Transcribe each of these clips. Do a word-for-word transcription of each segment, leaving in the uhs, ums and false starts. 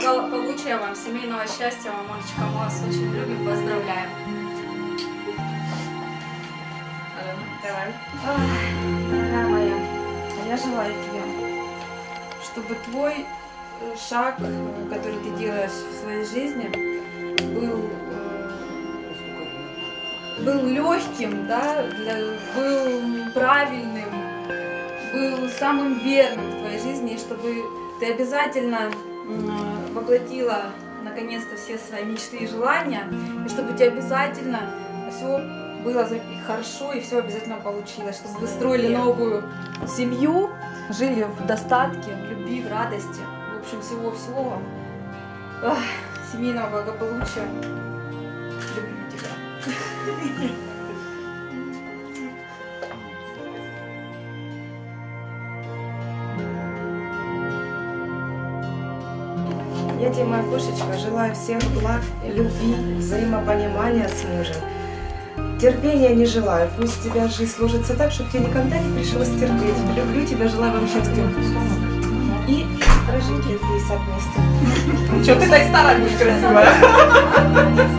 благополучия вам, семейного счастья вам, Монечка, мы вас очень любим, поздравляем. Давай. Дорогая моя, я желаю тебе, чтобы твой шаг, который ты делаешь в своей жизни, был, был легким, да, для, был правильным, был самым верным в твоей жизни, и чтобы ты обязательно воплотила наконец-то все свои мечты и желания, и чтобы у тебя обязательно все было хорошо и все обязательно получилось, чтобы вы строили новую семью, жили в достатке, в любви, в радости, в общем, всего-всего вам. Ах, семейного благополучия. Люблю тебя. Я тебе, моя кошечка, желаю всех благ, любви, взаимопонимания с мужем. Терпения не желаю. Пусть у тебя жизнь сложится так, чтобы тебе никогда не пришлось терпеть. Люблю тебя, желаю вам счастья. И прожить лет пятьдесят вместе. Что ты так старая будешь красивая?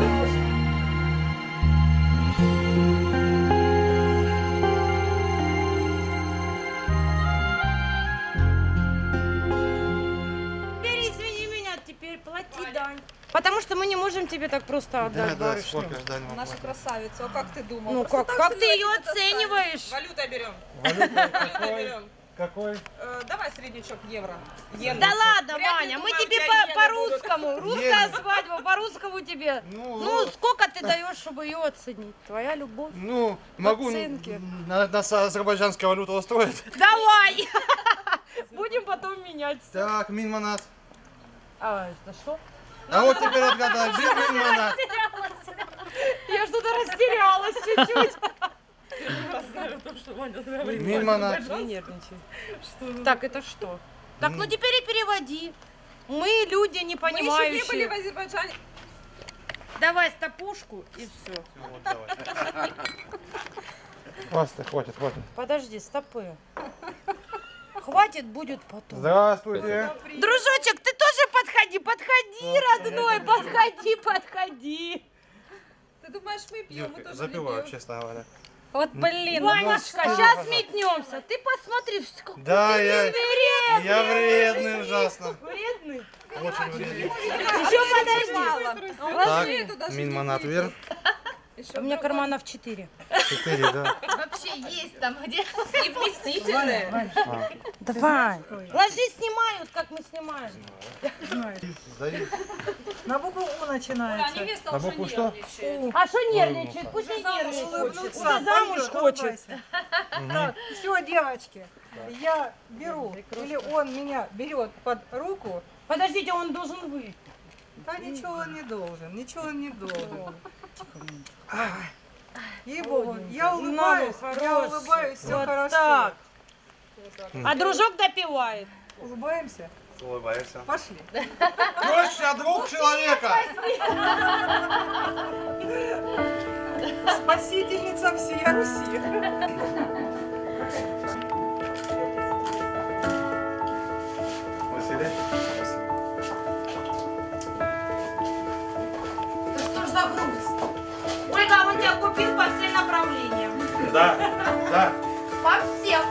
Потому что мы не можем тебе так просто отдать, да, барышню. Да, Наша красавица, а как ты думал? Ну как, как ты ее оцениваешь? Валюта берем. Валюта Валюта берем. Какой? Э, давай среднячок евро. Йены. Да ладно, Вряд ли, Ваня, мы думаю, тебе у тебя по- по-русскому. Русская Йены. свадьба, по-русскому тебе. Ну, Ну, сколько ты даешь, чтобы ее оценить? Твоя любовь. ну могу Оценки. на, нас азербайджанская валюта устроит. Давай! Будем потом менять. Так, Минманат. А, это что? А вот теперь отгадай, Минманат. Я что-то растерялась чуть-чуть. Минманат. Не нервничай. Так, это что? Так, ну теперь и переводи. Мы люди не Мы еще не были в понимающие. Азербайджане. Давай стопушку и все. Вот, давай. Баста, хватит, хватит. Подожди, стопы. Хватит, будет потом. Здравствуйте. Дружочек, ты тоже подходи, подходи, родной, подходи, подходи. Ты думаешь, мы пьем? Мы Юрка, тоже запиваю, не пьем. честно говоря. Вот блин, Ванечка, ну, сейчас пожалуйста. метнемся. Ты посмотри, какой Да, ты я, вредный. я вредный ужасно. Вредный? Очень вредный. Еще подожди. Ложи. Так, Минманат вверх. У меня карманов четыре. Четыре, да. Вообще есть там где. И вместительные. А, Давай. Ложись, снимают, как мы снимаем. сдаю. На букву У начинается. На букву что? А что нервничает? Пусть не нервничает. Улыбнуться. Уже замуж Пойдет, хочет. улыбайся. Так, все, девочки, я беру, или он меня берет под руку. Подождите, он должен выйти. Да ничего он не должен, ничего он не должен. Ей-богу, я улыбаюсь, я хороший. улыбаюсь, все Вот хорошо. так. А дружок допивает. Улыбаемся? Улыбаешься. Пошли. Теща, друг человека. Спасительница всей Руси. Василий. Да что ж за груз? Ольга, он тебя купил по всем направлениям. Да, да. По всем.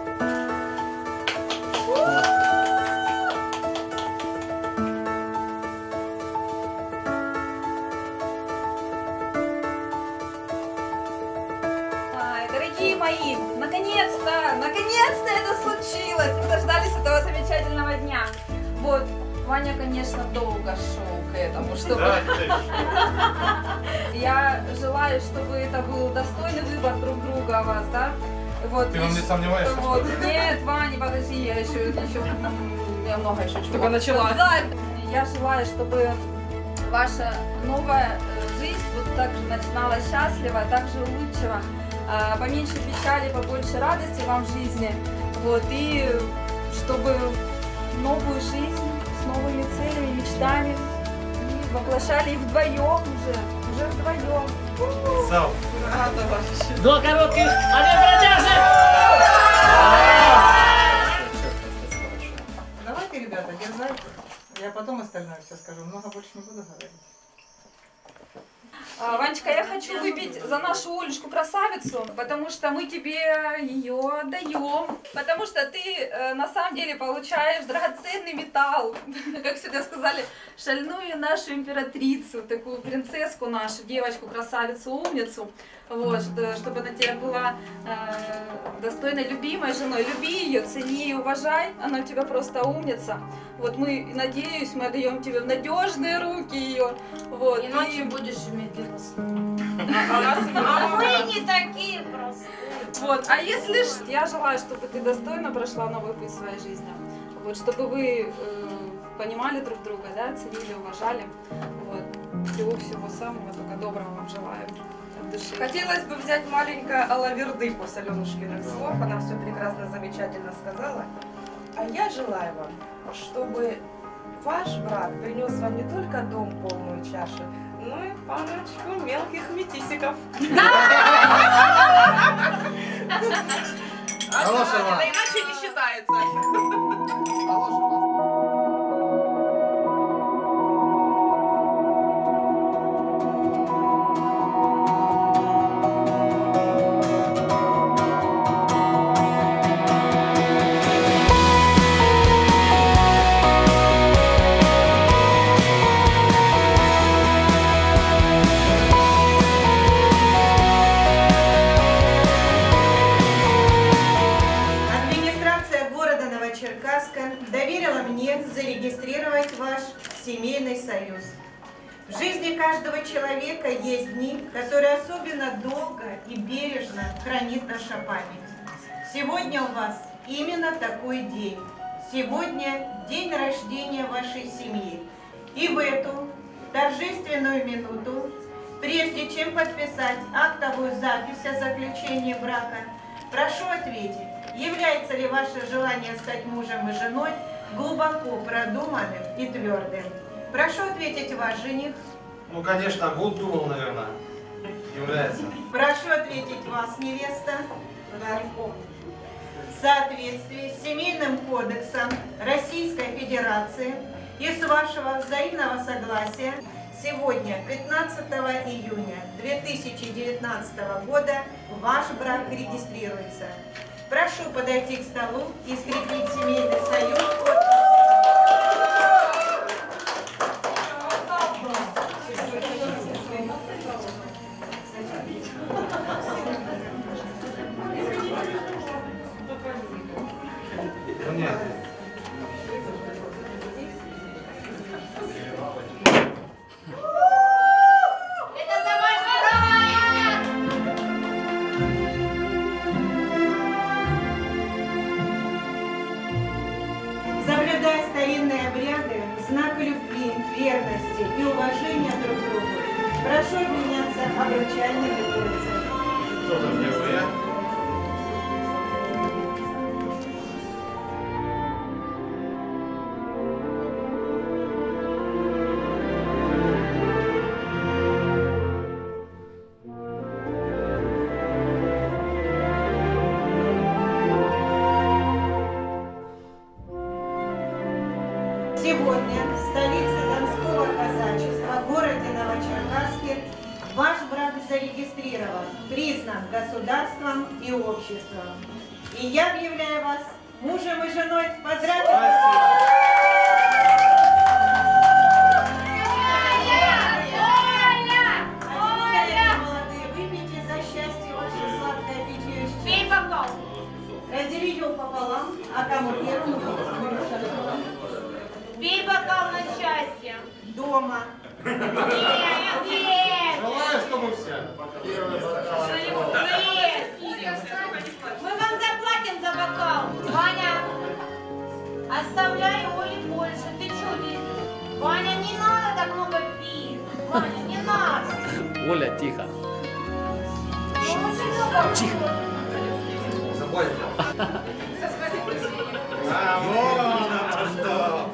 Ай, дорогие мои, наконец-то, наконец-то это случилось. Мы дождались этого замечательного дня. Вот, Ваня, конечно, долго шел к этому, чтобы... Я желаю, чтобы это был достойный выбор друг друга у вас, да? Вот, Ты во мне и- сомневаешься, вот. что ли? Нет, Ваня, подожди, я еще, еще, м, я много еще чего. Только начала. Да, я желаю, чтобы ваша новая э, жизнь вот так же начиналась счастливо, так же улыбчиво, а, поменьше печали, побольше радости вам в жизни, вот, и чтобы новую жизнь с новыми целями, мечтами и воплощали их вдвоем уже, уже вдвоем. Сау. До коротких авиапродажек! Давайте, ребята, дерзайте. Я потом остальное все скажу, много больше не буду говорить. А, Ванечка, я хочу выпить за нашу Олечку красавицу, потому что мы тебе ее отдаем. Потому что ты э, на самом деле получаешь драгоценный металл, как всегда сказали, шальную нашу императрицу, такую принцесску нашу, девочку, красавицу, умницу. Вот, что, чтобы она тебе была э, достойной, любимой женой. Люби ее, цени и уважай, она у тебя просто умница. Вот мы, надеюсь, мы отдаем тебе в надежные руки ее. Вот, Иначе и... будешь иметь дело с А мы не такие простые. Вот, а если ж, я желаю, чтобы ты достойно прошла новый путь в своей жизни. Вот, чтобы вы э, понимали друг друга, да, ценили, уважали. Вот, всего-всего самого, только доброго вам желаю. От души. Хотелось бы взять маленькое алаверды после Аленушкиных слов. Она все прекрасно, замечательно сказала. А я желаю вам, чтобы ваш брат принес вам не только дом полную чашу, но и парочку мелких метисиков. Хорошего. Да иначе не считается. Хорошего. Администрация города Новочеркасска доверила мне зарегистрировать ваш семейный союз. В жизни каждого человека есть дни, которые особенно долго и бережно хранит наша память. Сегодня у вас именно такой день. Сегодня день рождения вашей семьи. И в эту торжественную минуту, прежде чем подписать актовую запись о заключении брака, прошу ответить, является ли ваше желание стать мужем и женой глубоко продуманным и твердым? Прошу ответить ваш жених. Ну, конечно, год думал, наверное, является. Прошу ответить вас, невеста. В соответствии с Семейным кодексом Российской Федерации и с вашего взаимного согласия, сегодня, пятнадцатого июня две тысячи девятнадцатого года, ваш брак регистрируется. Прошу подойти к столу и скрепить семейный союз. Ну, нет. Это за ваш брак! Соблюдая старинные обряды, в знак любви, верности и уважения друг к другу, прошу обменяться обручальными кольцами. Кто там первый, я? Сегодня в столице Донского казачества, городе Новочеркасске, ваш брак зарегистрирован, признан государством и обществом. И я объявляю вас мужем и женой. Поздравляю! Выпейте за счастье ваше сладкое питье. Пей бокал. Раздели его пополам, а кому первому? Пей бокал на счастье. Дома. Нет, нет. Желаю, чтобы все. Нет. Мы вам заплатим за бокал. Ваня, оставляй Оле больше. Ты что здесь? Ваня, не надо так много пить. Ваня, не надо. Оля, тихо. Тихо. Забудь. А, вон оно что.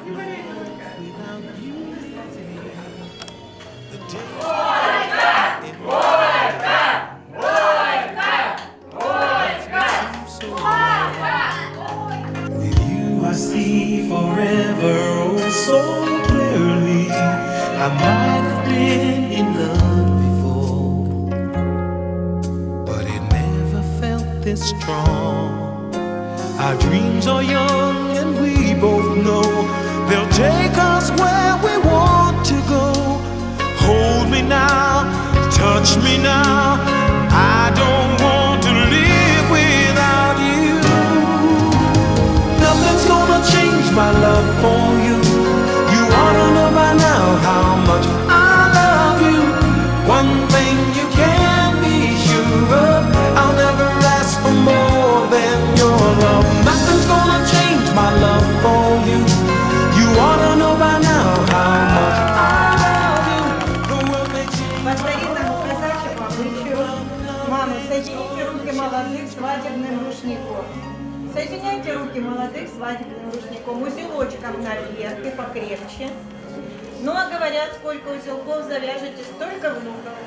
With you I see forever, oh so I might have been in love before, but it never felt this strong. Our dreams are young and we both know they'll take us where we want to go. Hold me now, touch me now, I don't want to live without you. Nothing's gonna change my love for you. You ought to know by now how much I love you. One thing you can be sure of, I'll never ask for more than your love. Nothing's gonna change my love for you. You ought to know by now how much I love you. The world may change. По старинному казачьему обычаю, мамы, соедините руки молодых свадебным рушником. Соединяйте руки молодых свадебным рушником, узелочком наверх и покрепче. Ну а говорят, сколько узелков завяжете, столько внуков.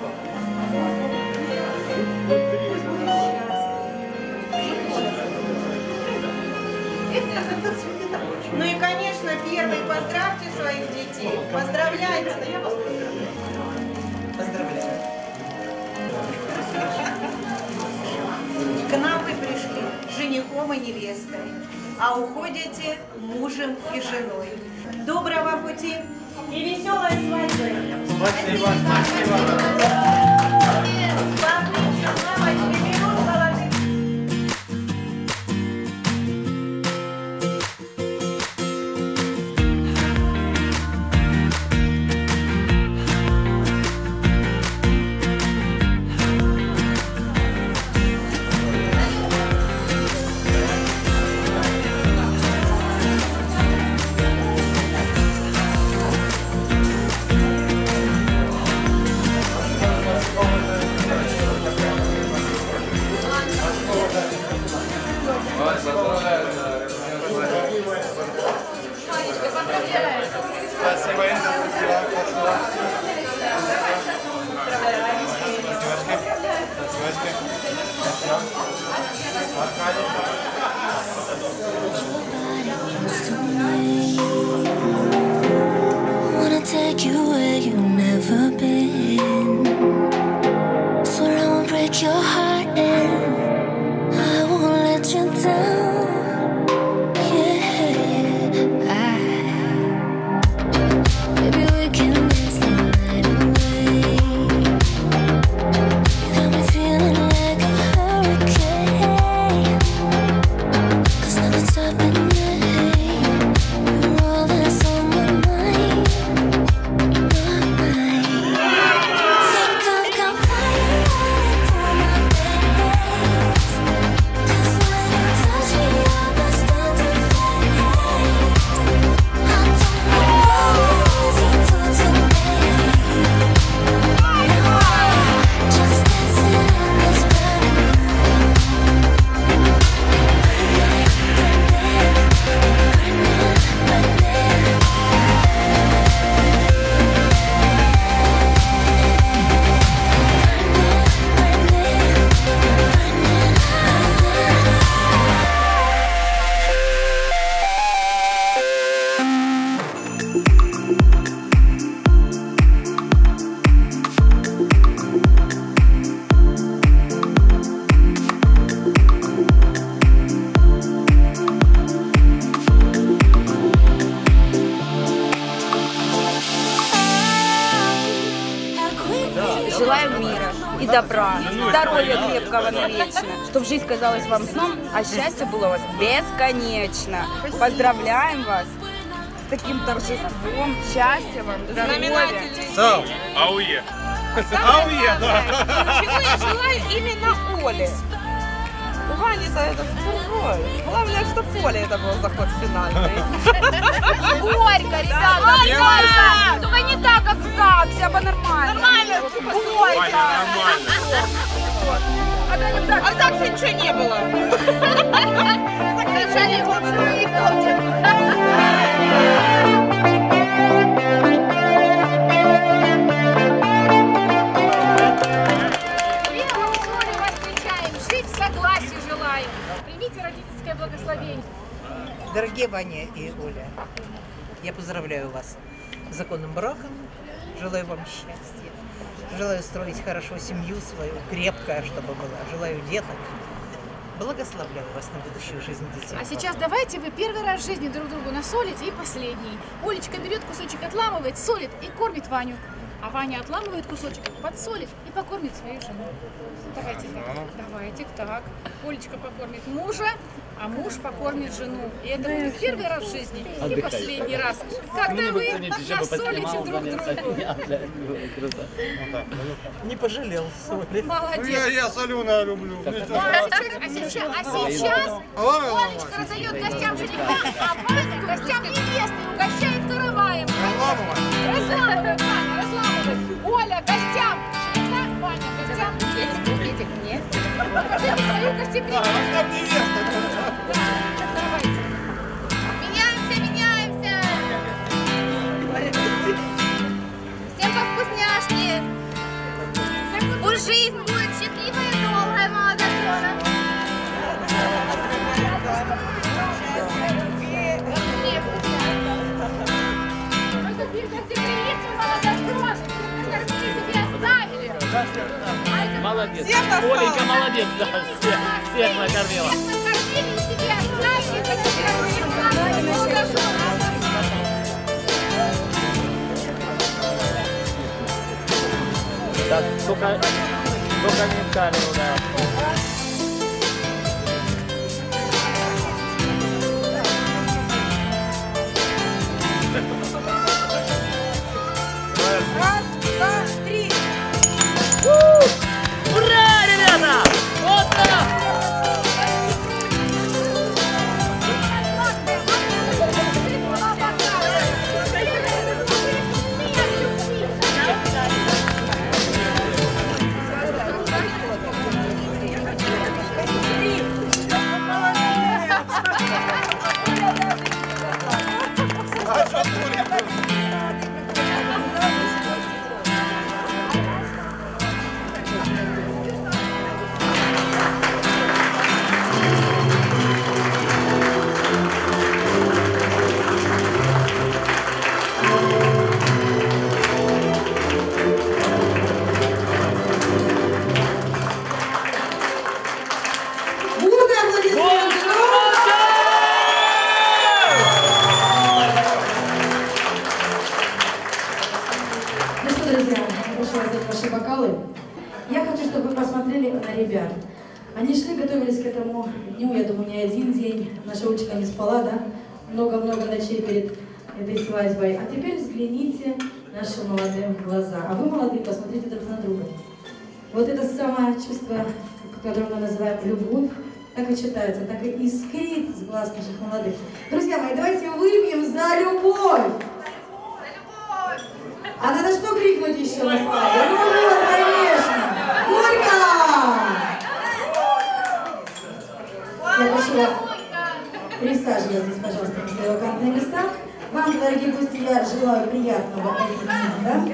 Ну и, конечно, первый поздравьте своих детей. Поздравляйте. Поздравляю. К нам вы пришли женихом и невестой, а уходите мужем и женой. Доброго пути и веселой свадьбы. Спасибо, спасибо. Славные мамочки берут молодых. Wanna take you where you've never been. Swear I won't break your heart and I won't let you down. Yeah, I, maybe we can dance the night away. You got me feeling like a hurricane. 'Cause nothing's stopping me. You're all that's on my mind. Желаю мира и добра, здоровья крепкого навечно, чтобы жизнь казалась вам сном, а счастье было у вас бесконечно. Поздравляем вас с таким торжеством, счастья вам, здоровья. Сау, ауе. Ауе, да. Чего я желаю именно Оле? У Вани-то это другое. Главное, что Поле это был заход финальный. Горько, ребята, горько! Только не так, как в ЗАГСе, а по-нормально. Нормально. Горько. А в ЗАГСе ничего не было. Закричали лучше и полтик. Родительское благословение. Дорогие Ваня и Оля, я поздравляю вас с законным браком Желаю вам счастья. Желаю строить хорошо семью свою, крепкая, чтобы была. Желаю деток. Благословляю вас на будущую жизнь детей. А сейчас давайте вы первый раз в жизни друг другу насолите и последний. Олечка берет кусочек, отламывает, солит и кормит Ваню. А Ваня отламывает кусочек, подсолит и покормит свою жену. Давайте так, давайте так. Олечка покормит мужа, а муж покормит жену. И это будет первый раз в жизни и последний раз, когда вы насолите друг другу. Не пожалел соли. Молодец. Я соленое люблю. А сейчас, а сейчас Олечка раздает гостям жениха, а Ваня гостям невесты угощает караваем. Разламывает, Ваня, разламывает. Оля гостям жениха, Ваня гостям этих, этих нет. Покажите свою гостеприимность. Давайте. Меняемся, меняемся. Всем по вкусняшке. Пусть жизнь будет счастливая и долгая, молодожена. Молодец. Оленька молодец, да, всех, всех накормила. Так, только, только не в камеру, да. Раз, два, три. Ура, ребята! Вот так! Я хочу, чтобы вы посмотрели на ребят. Они шли, готовились к этому дню, я думаю, не один день. Наша Олечка не спала, да? Много-много ночей перед этой свадьбой. А теперь взгляните наши молодые в глаза. А вы, молодые, посмотрите друг на друга. Вот это самое чувство, которое мы называем любовь, так и читается, так и искрит с глаз наших молодых. Друзья мои, давайте выпьем за любовь! А надо что крикнуть еще на свадьбе? Ну вот, конечно! Горько! Я прошу вас, присаживайтесь, пожалуйста, на свои вакантные места. Вам, дорогие гости, я желаю приятного аппетита.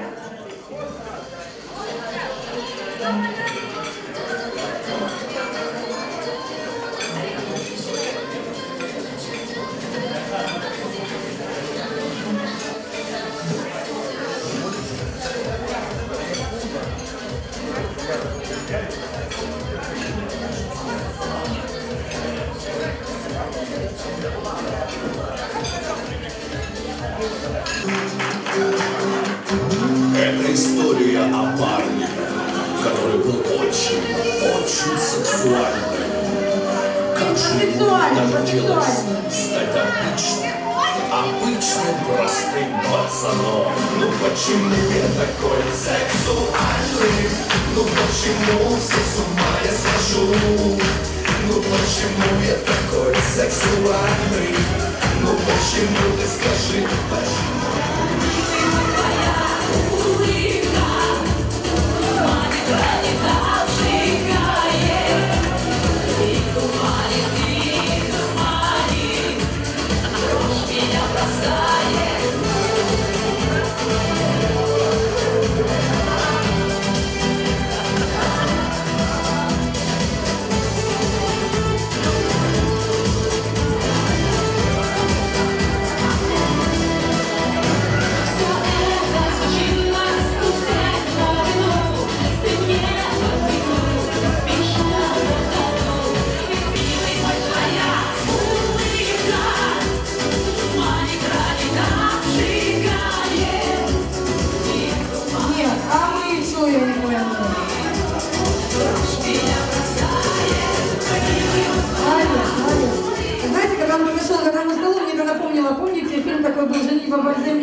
Это история о парне, который был очень, очень сексуальным. Как же ему хотелось стать обычным, обычным простым пацаном. Ну почему я такой сексуальный? Ну почему все с ума я схожу? Ну почему я такой сексуальный? Ну почему ты скажи, почему?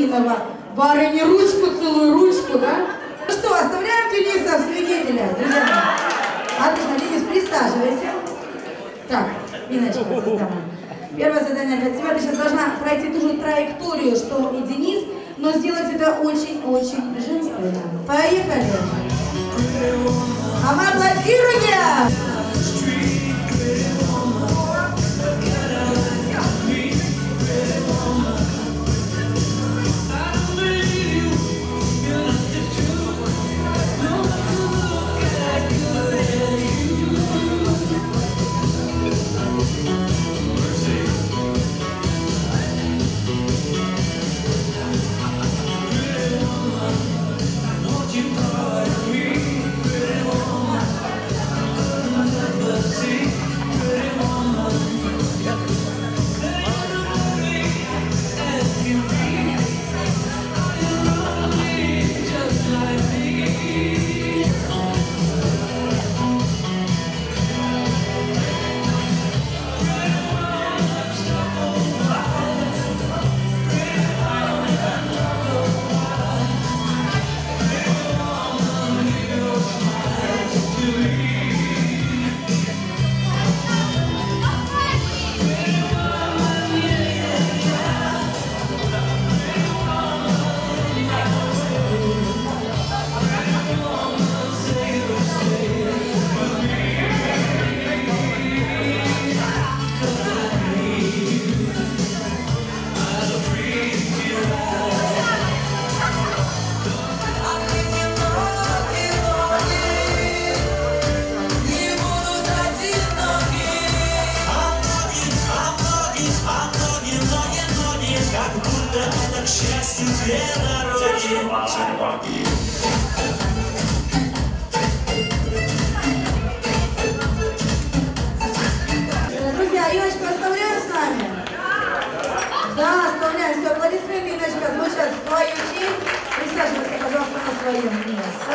Вениаминова. Барыни, ручку целую, ручку, да? Ну что, оставляем Дениса в свидетеля, друзья мои. Отлично, Денис, присаживайся. Так, Иночка, первое задание для тебя. Ты сейчас должна пройти ту же траекторию, что и Денис, но сделать это очень-очень женственно. Поехали! А мы аплодируем! Друзья, Иночку оставляем с нами? Да, оставляем. Все, аплодисменты, Иночка, звучат в твою честь. Присаживайся, пожалуйста, на свое место.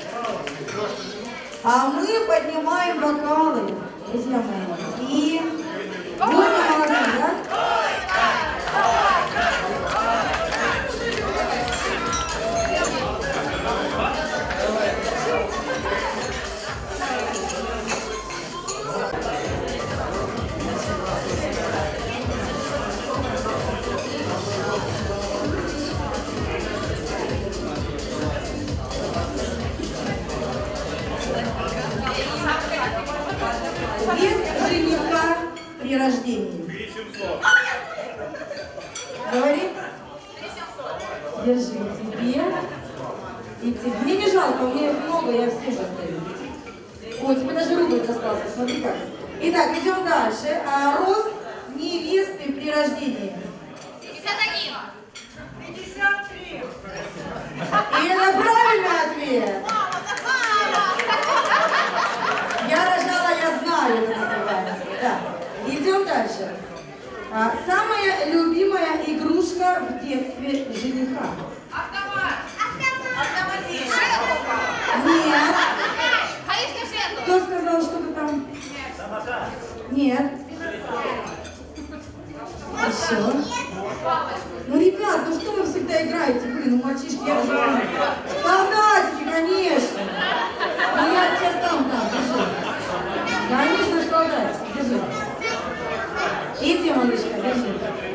А мы поднимаем бокалы, друзья мои. И будем молодцы, да? Без жениха при рождении. Говори. Держи тебе. И тебе. Мне не жалко, у меня их много, я все достаю. Ой, тебе даже рубль достался, смотри как. Итак, идем дальше. А, рост невесты при рождении. пятьдесят один. пятьдесят три. И это правильный ответ. Я рожала, я знаю, это называется. Да. Идем дальше. А, самая любимая игрушка в детстве жениха. Автомат. Автомобиль. Нет. Хаишка шест. Кто сказал, что ты там? Нет. Еще. Ну, ребят, ну что вы всегда играете? Блин, ну мальчишки, я же... Солдатики, конечно. Ну я сейчас там, там, держи. Конечно, солдатики, держи. Иди, малышка, держи.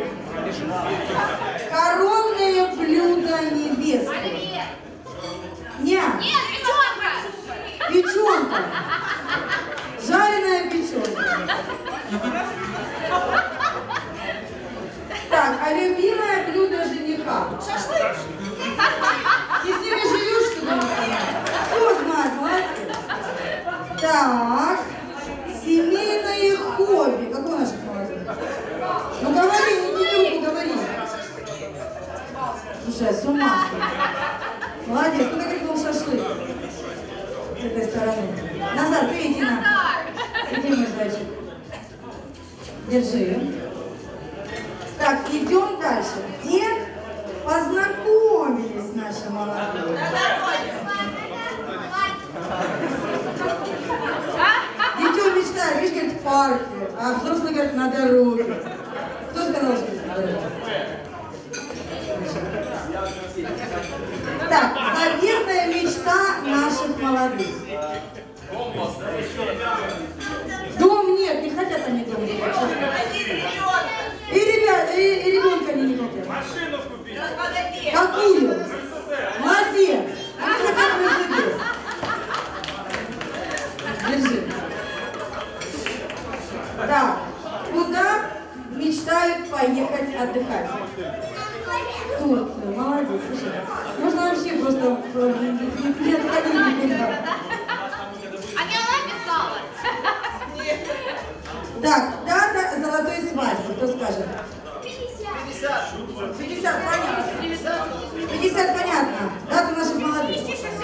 Коронное блюдо невесты. Нет. Нет, печенка. Печенка. Жареная печенка. Так, а любимое блюдо жениха? Шашлык. Ты с ними живешь, что ли? Кто знает, молодец. Так, семейное хобби. Какое наше хобби? Ну говори, не тяни руку, говори. Слушай, с ума сходишь. Молодец, кто-то крикнул шашлык. С этой стороны. Назар, ты иди на. Иди, мой зайчик. Держи. Так, идем дальше. Где познакомились наши молодые? Детем мечтают, видишь, говорит, в парке, а взрослые говорят, на дороге. Кто сказал, что это на дороге? Так, заветная мечта наших молодых. Дом нет, не хотят они дом. И, ребят, и, и ребенка они не хотят. Машину купить. Какую? Молодец. Они хотят Мерседес. Держи. Так, куда мечтают поехать отдыхать? Турцию, молодец. Слушай, можно вообще просто не отходить никуда. А не она писала? Так, дата золотой свадьбы, кто скажет? пятьдесят. пятьдесят, понятно. пятьдесят, понятно. Дата наших молодых.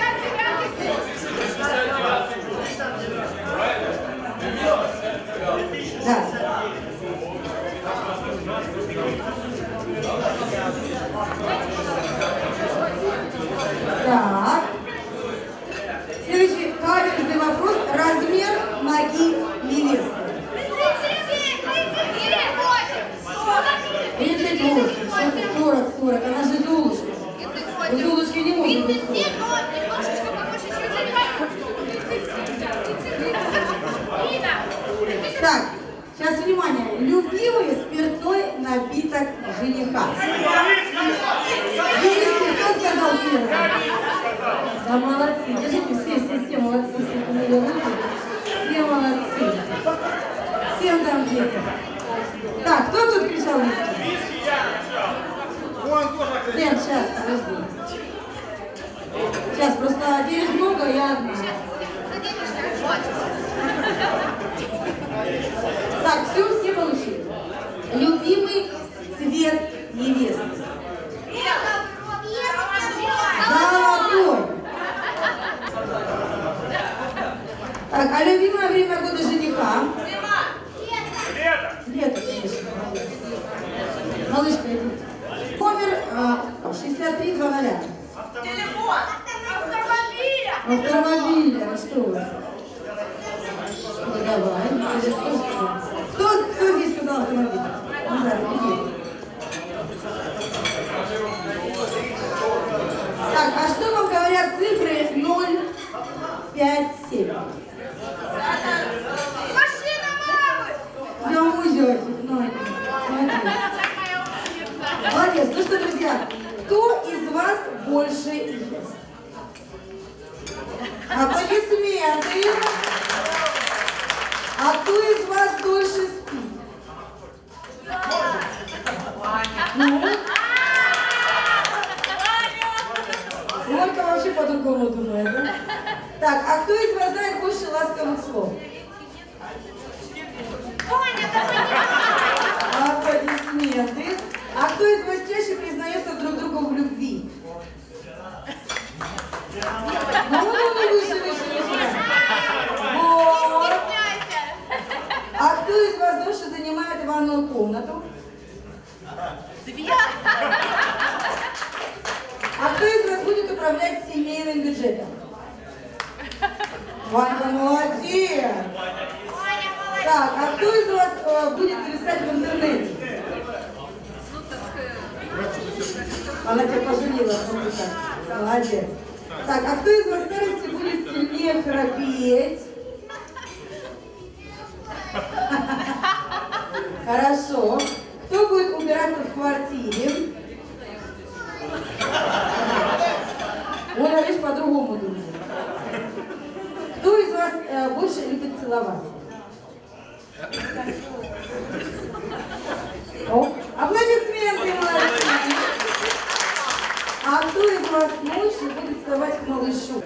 Да. Так. Следующий каверзный вопрос. Размер ноги невесты. тридцать восемь, сорок, сорок. Она же Золушка. У Золушки не может быть сорок. Так, сейчас внимание. Любимый спиртной напиток жениха. Виски, кто сказал первый? Да молодцы. Держите, все, все, все молодцы. Все помыли руки. Все молодцы. Всем там где-то. Так, кто тут кричал виски? Дэн, сейчас, подожди. Сейчас, просто денег много, я одна. Так, все, все получили. Любимый цвет невесты. Золотой. Так, а любимое время года жениха? Лето. Лето, конечно. Малышка, иди. Номер шестьдесят три два ноль. Телефон. Автомобиля. Автомобиля, ну что вы? Ну давай. Кто, кто здесь сказал автомобиль? Ну да, иди. Так, а что вам говорят цифры ноль, пять, семь? Машина мамы. Да, узелочек, ну, молодец. Молодец. Ну что, друзья, кто из вас больше ест? Аплодисменты. А кто из вас дольше спит? Ну? Мойка вообще по-другому думает, да? Так, а кто из вас знает больше ласковых слов? Аплодисменты. А кто из вас чаще признается друг другу в любви? Ну, ну, ну, выше, выше, выше. Вот. А кто из вас дольше занимает ванную комнату? А кто из вас будет управлять семейным бюджетом? Ванька, молодец! Так, а кто из вас э, будет зависать в интернете? Она тебя пожалела, смотри как. Молодец. Так, а кто из вас в старости будет сильнее храпеть? Хорошо. Кто будет убираться в квартире? Оля, видишь, по-другому думает. Кто из вас э, больше любит целовать? О, аплодисменты, молодцы! А кто из вас ночью будет вставать к малышу?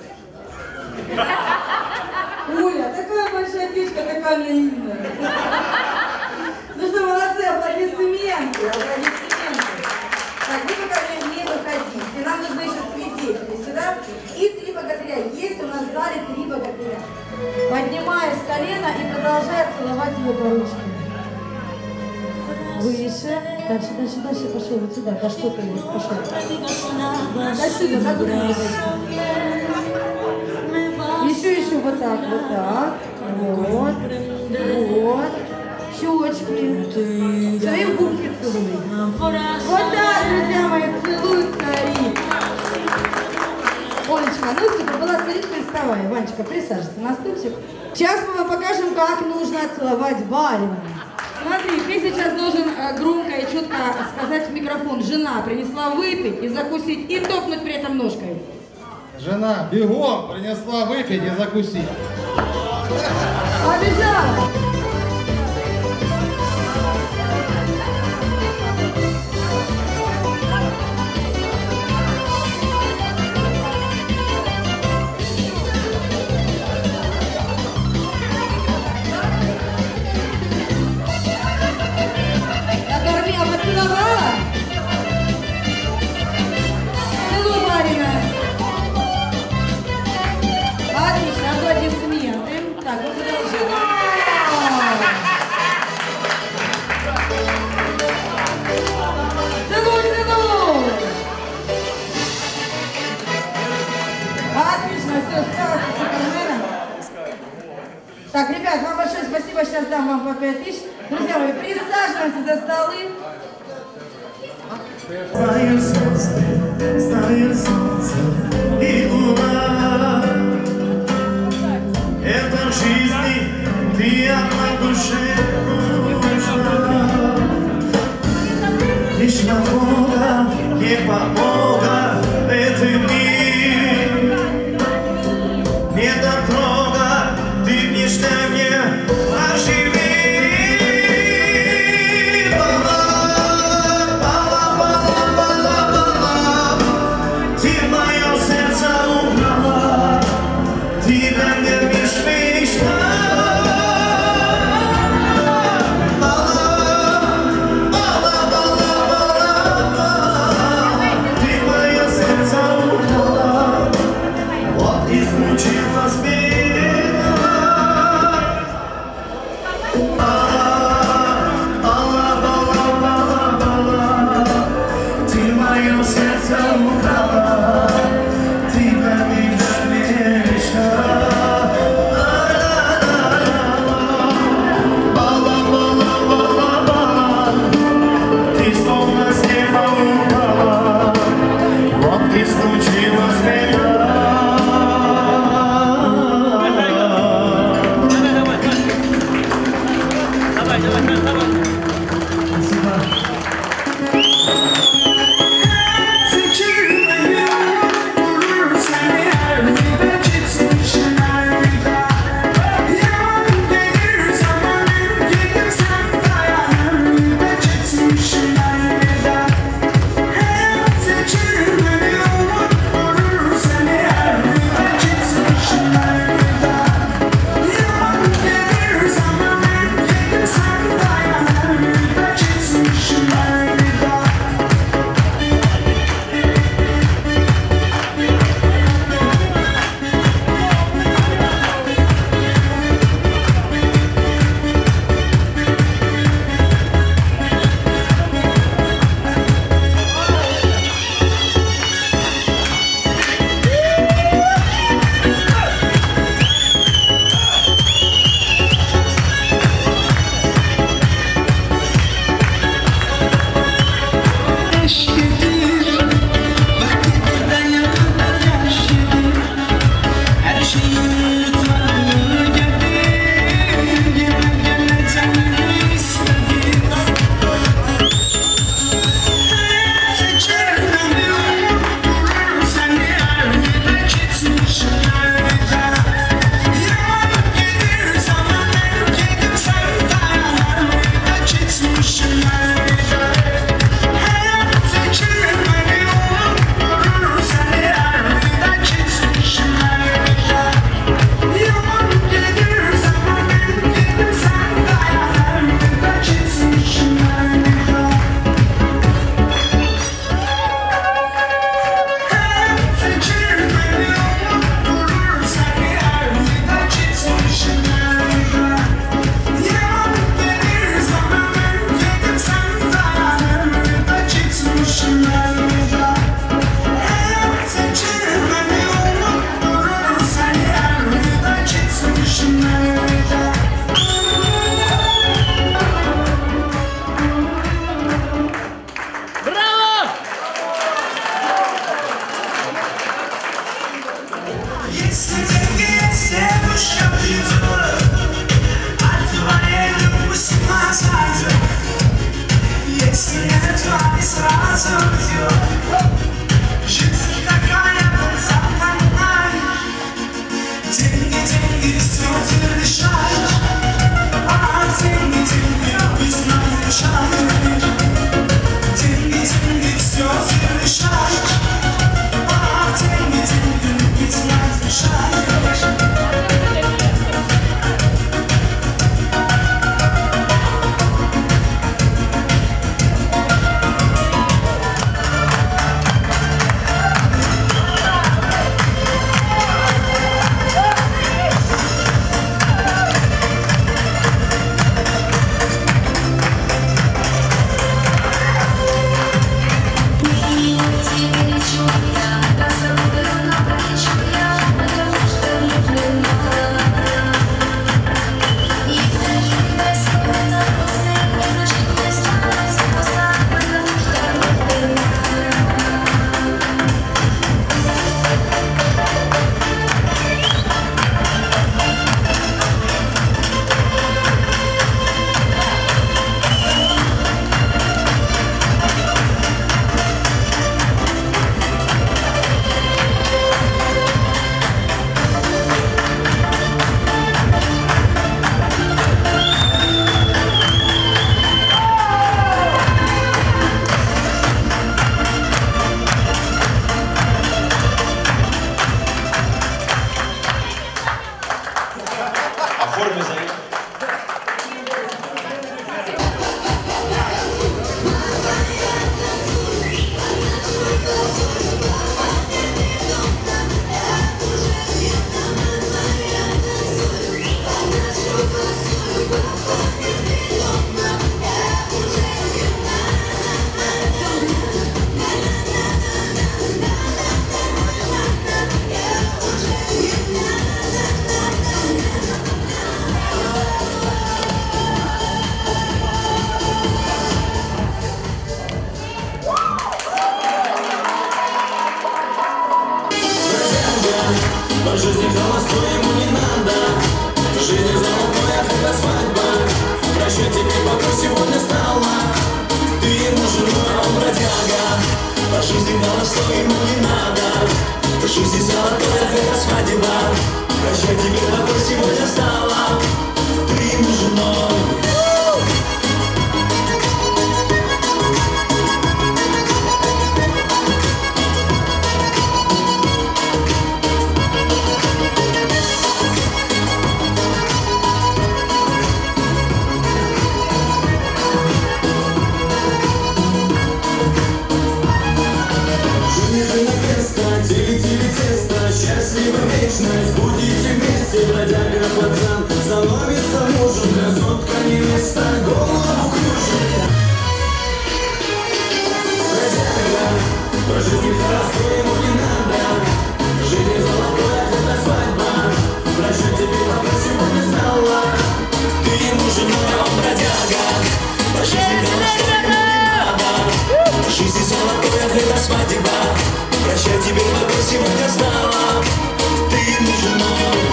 Оля, такая большая девочка, такая наивная. Ну что, молодцы, аплодисменты, аплодисменты. Так, вы пока не выходите, нам нужно еще свидетели сюда. И три богатыря. Есть у нас в зале три богатыря. Поднимая с колена и продолжая целовать его по ручке. Выше. Дальше, дальше, дальше пошел. Вот сюда. Да что ты есть? Пошел. Дальше, да, куда не Еще, еще вот так, вот так. Вот. Вот. Щечки. Свои губки целуй. Вот так, друзья мои, целуют старик. Давай, Ванечка, присаживайся на стульчик. Сейчас мы вам покажем, как нужно целовать барина. Смотри, ты сейчас должен э, громко и четко сказать в микрофон: жена принесла выпить и закусить, и топнуть при этом ножкой. Жена бегом принесла выпить и закусить. Побежала! Накормила, поцеловала? Целуй барина. Отлично, аплодисменты. Так, вот продолжаем. Целуй, целуй. Отлично, все, стало суперменом. Так, ребят, вам большое спасибо, сейчас дам вам по пять тысяч. Друзья мои, присаживаемся за столы. Знаю солнце, знаю солнце и луна. Это в жизни ты одна душе нужна. Лишь на Бога не помога этот мир. Не дотрога, ты нежно мне оживи. Yesterday уйдет, от твоей любви с ума сойдет. Если этого не сразу уйдет, жизнь такая запоминай. Деньги, деньги, все ты решаешь, а деньги, деньги, ведь нам мешают. Деньги, деньги, все ты решаешь, а деньги, деньги, ведь нам мешают. По жизни холостой ему не надо. Жизнь золотая, это свадьба. Прощай тебе, пока сегодня стала. Ты ему женой, а он бродяга. По жизни холостой ему не надо. Жизнь золотая, это свадьба. Прощай тебе, пока сегодня стала. Ты ему женой. Счастливо вечность, будете вместе, бродяга пацан становится мужем, красотка невеста голову кружит. Бродяга, по жизни хорошо ему не надо. Жизнь золотая, это свадьба. Прощай тебе, пока сегодня стала. Ты ему женой, а он бродяга. По жизни хорошо ему не надо. Жизнь золотая, это свадьба. Прощай тебе, пока сегодня стала. Ты ему женой.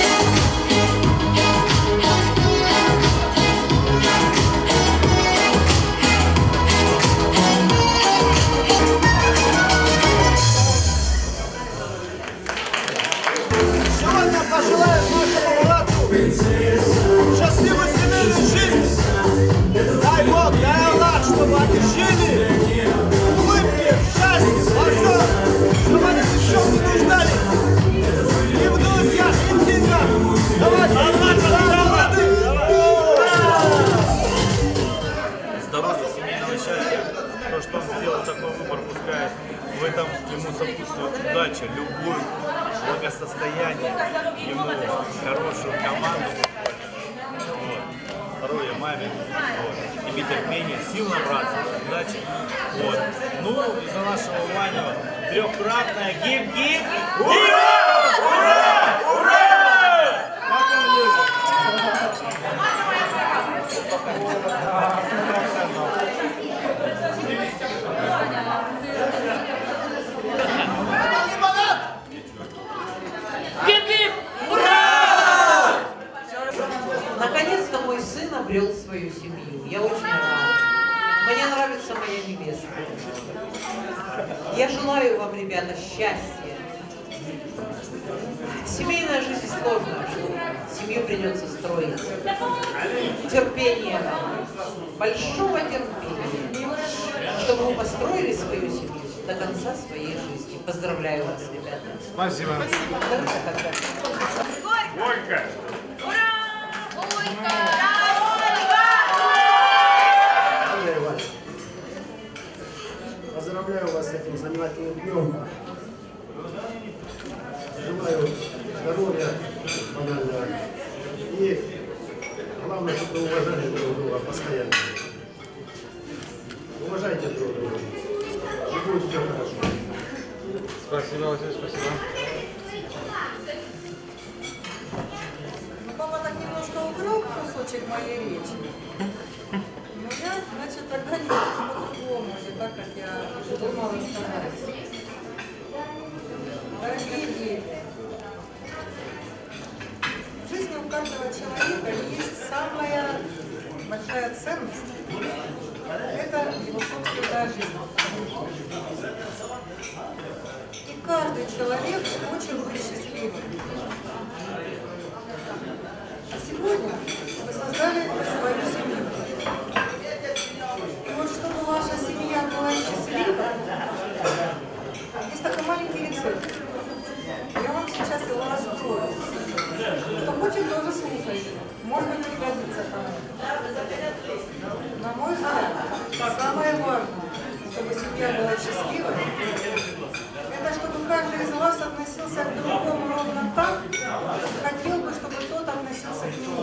Сегодня пожелаем нашему брату счастливой семейной жизни. Дай Бог, дай Аллах, чтобы они жили в улыбке, в счастье, во всем, чтобы они еще не нуждались. И в друзьях, и в деньгах. Давайте, здоровья, семейного счастья. То, что он сделал такой выбор, пускай в этом ему сопутствует удача, любовь, благосостояние, ему хорошую команду, вот, здоровья маме, вот, тебе терпения, сил набраться, удачи. Вот. Ну и за нашего Ваню трехкратная гип-гип! Ура! Ура! Ура! Как он любит? Гип-гип! Ура! желаю вам, ребята, счастья. Семейная жизнь сложная штука. Семью придется строить. Терпение. Большого терпения. Чтобы вы построили свою семью до конца своей жизни. Поздравляю вас, ребята. Спасибо. Горько! Поздравляю вас с этим знаменательным днем. Желаю здоровья банального. И главное, чтобы вы уважали друг друга постоянно. Уважайте друг друга. И будет все хорошо. Спасибо, Василий, спасибо. Ну, папа так немножко украл кусочек моей речи. Но я, значит, тогда немножко по-другому, не так, как я думала сказать. Дорогие дети, в жизни у каждого человека есть самая большая ценность. Это его собственная жизнь. И каждый человек хочет быть счастливым. А сегодня вы создали свою семью. И вот чтобы ваша семья была счастлива, есть такой маленький рецепт. Я вам сейчас его раскрою. Кто хочет, тоже слушайте. Может быть, пригодится кому-то. На мой взгляд, самое важное, чтобы семья была счастливой, это чтобы каждый из вас относился к другому ровно так, как хотел бы, чтобы тот относился к нему.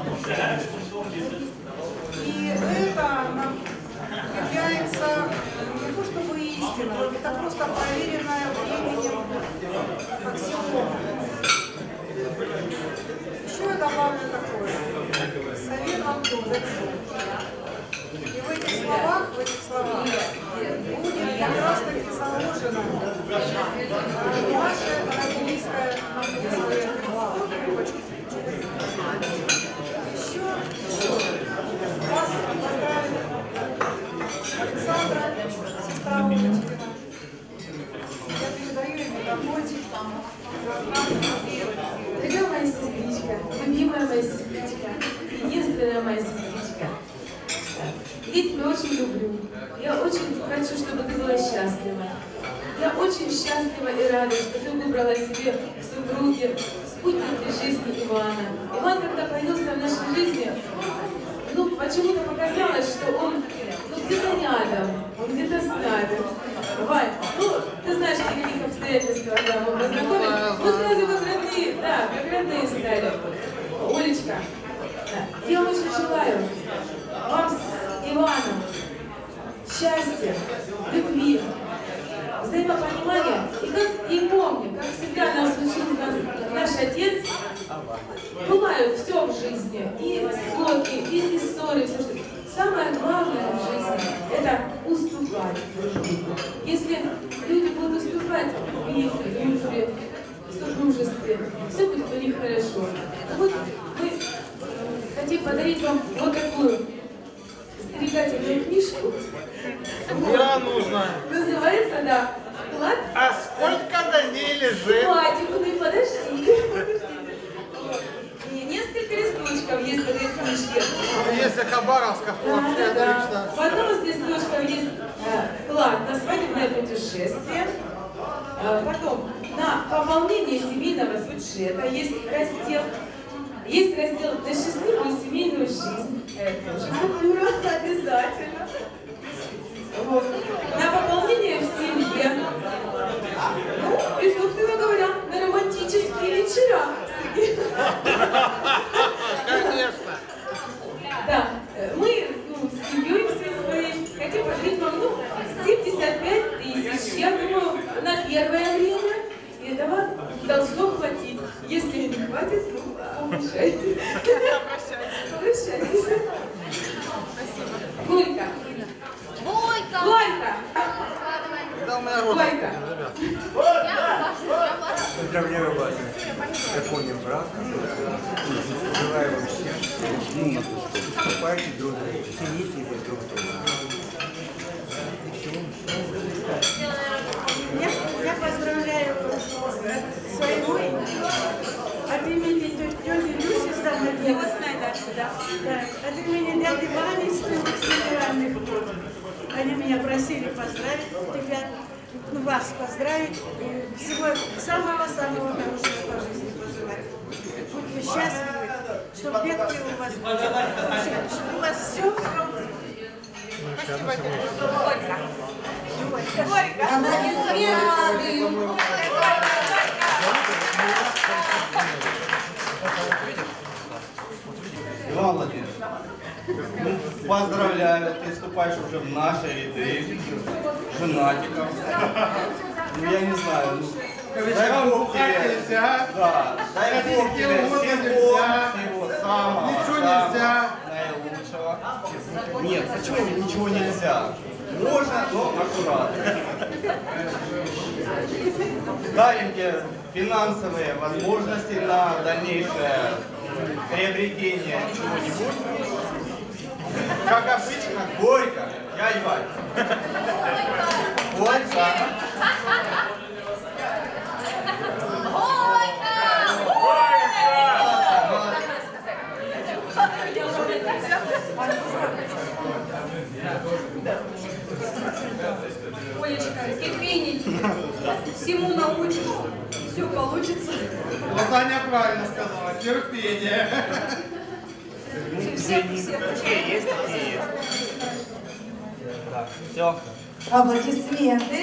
И это является не то чтобы истиной, это просто проверенное временем аксиома. Еще я добавлю такое. Совет вам тоже. И в этих словах, в этих словах будет как раз таки заложено ваше родительское напутствие. Еще, еще вас поздравит Александра, сестра Олечкина. Я передаю ему домой. Дорогая моя сестричка, любимая моя сестричка, единственная моя сестричка, я тебя очень люблю. Я очень хочу, чтобы ты была счастлива. Я очень счастлива и рада, что ты выбрала себе в супруге спутника жизни Ивана. Иван, когда появился в нашей жизни, ну, почему-то показалось, что он ну, где-то рядом, он где-то с нами. Вань, ну, ты знаешь, в каких обстоятельствах да, мы познакомились. Мы сразу как родные, да, как родные стали. Олечка, да, я очень желаю вам с Иваном счастья, любви, взаимопонимания. И, как, и помни, как всегда нас учил нас, наш отец, бывают все в жизни, и склоки, и, и ссоры, все что. Самое главное в жизни – это уступать друг другу. Если люди будут уступать в их дружбе, в супружестве, все будет у них хорошо. Вот мы хотим подарить вам вот такую сберегательную книжку. Мне нужно. Называется, да, «Вклад». А сколько на ней лежит? Хватит, ну и подожди. И несколько листочков есть в этой книжке. Если Хабаровска, вообще да, отлично. да. В одном из листочков есть э, вклад на свадебное путешествие. Э, потом на пополнение семейного бюджета есть раздел. Есть раздел на счастливую семейную жизнь. Это же культура обязательно. Вот. На пополнение в семье. Ну, и, собственно говоря, на романтические вечера. Конечно. Да, мы ну, с семьей всей своей хотим подарить вам ну, семьдесят пять тысяч. Я думаю, на первое время этого должно хватить. Если не хватит, ну, обращайтесь. Обращайтесь. Гулька. Гулька. Гулька. Да у меня рода, ребят. Поздравляю вас с законным браком. Желаю вам счастья, любви, вступайте друг друга, цените друг друга. И всего. имени тети Люси с данной Его знай, да. Так, от имени дяди Вани с генеральных. Они меня просили поздравить тебя, ну, вас поздравить. И всего самого-самого хорошего по жизни пожелать. Будьте счастливы, чтобы детки у вас были. Чтобы у вас все. Спасибо тебе. Горько. Горько. Иван Владимирович, ну, поздравляю, ты вступаешь уже в наши ряды женатиков. Ну, я не знаю, ну, дай Бог тебе, да, дай Бог тебе всего, всего самого, Ничего самого нельзя. наилучшего. Нет, почему ничего нельзя? Можно, но аккуратно. Дарим тебе финансовые возможности на дальнейшее приобретение чего-нибудь. Как обычно, горько. Я Иван. Горько. Олечка, терпение, всему научишь, все получится. Вот Аня правильно сказала, терпение. Все, все, все. Есть, есть. Так, все. Аплодисменты.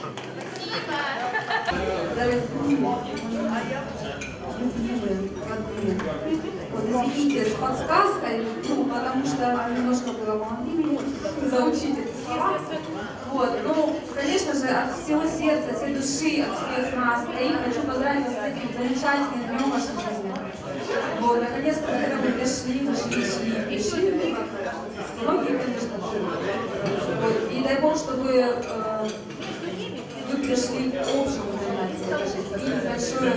Вот, извините, с подсказкой, ну, потому что немножко было мало времени заучить эти слова. Вот, ну, конечно же, от всего сердца, от всей души, от всех нас, я их хочу поздравить вас с этим замечательным днем вашей жизни. Вот, наконец-то, когда вы пришли, пришли, пришли, пришли, многие, конечно, вот, и дай Бог, чтобы э, вы пришли к общему знаменателю вашей жизни. И большое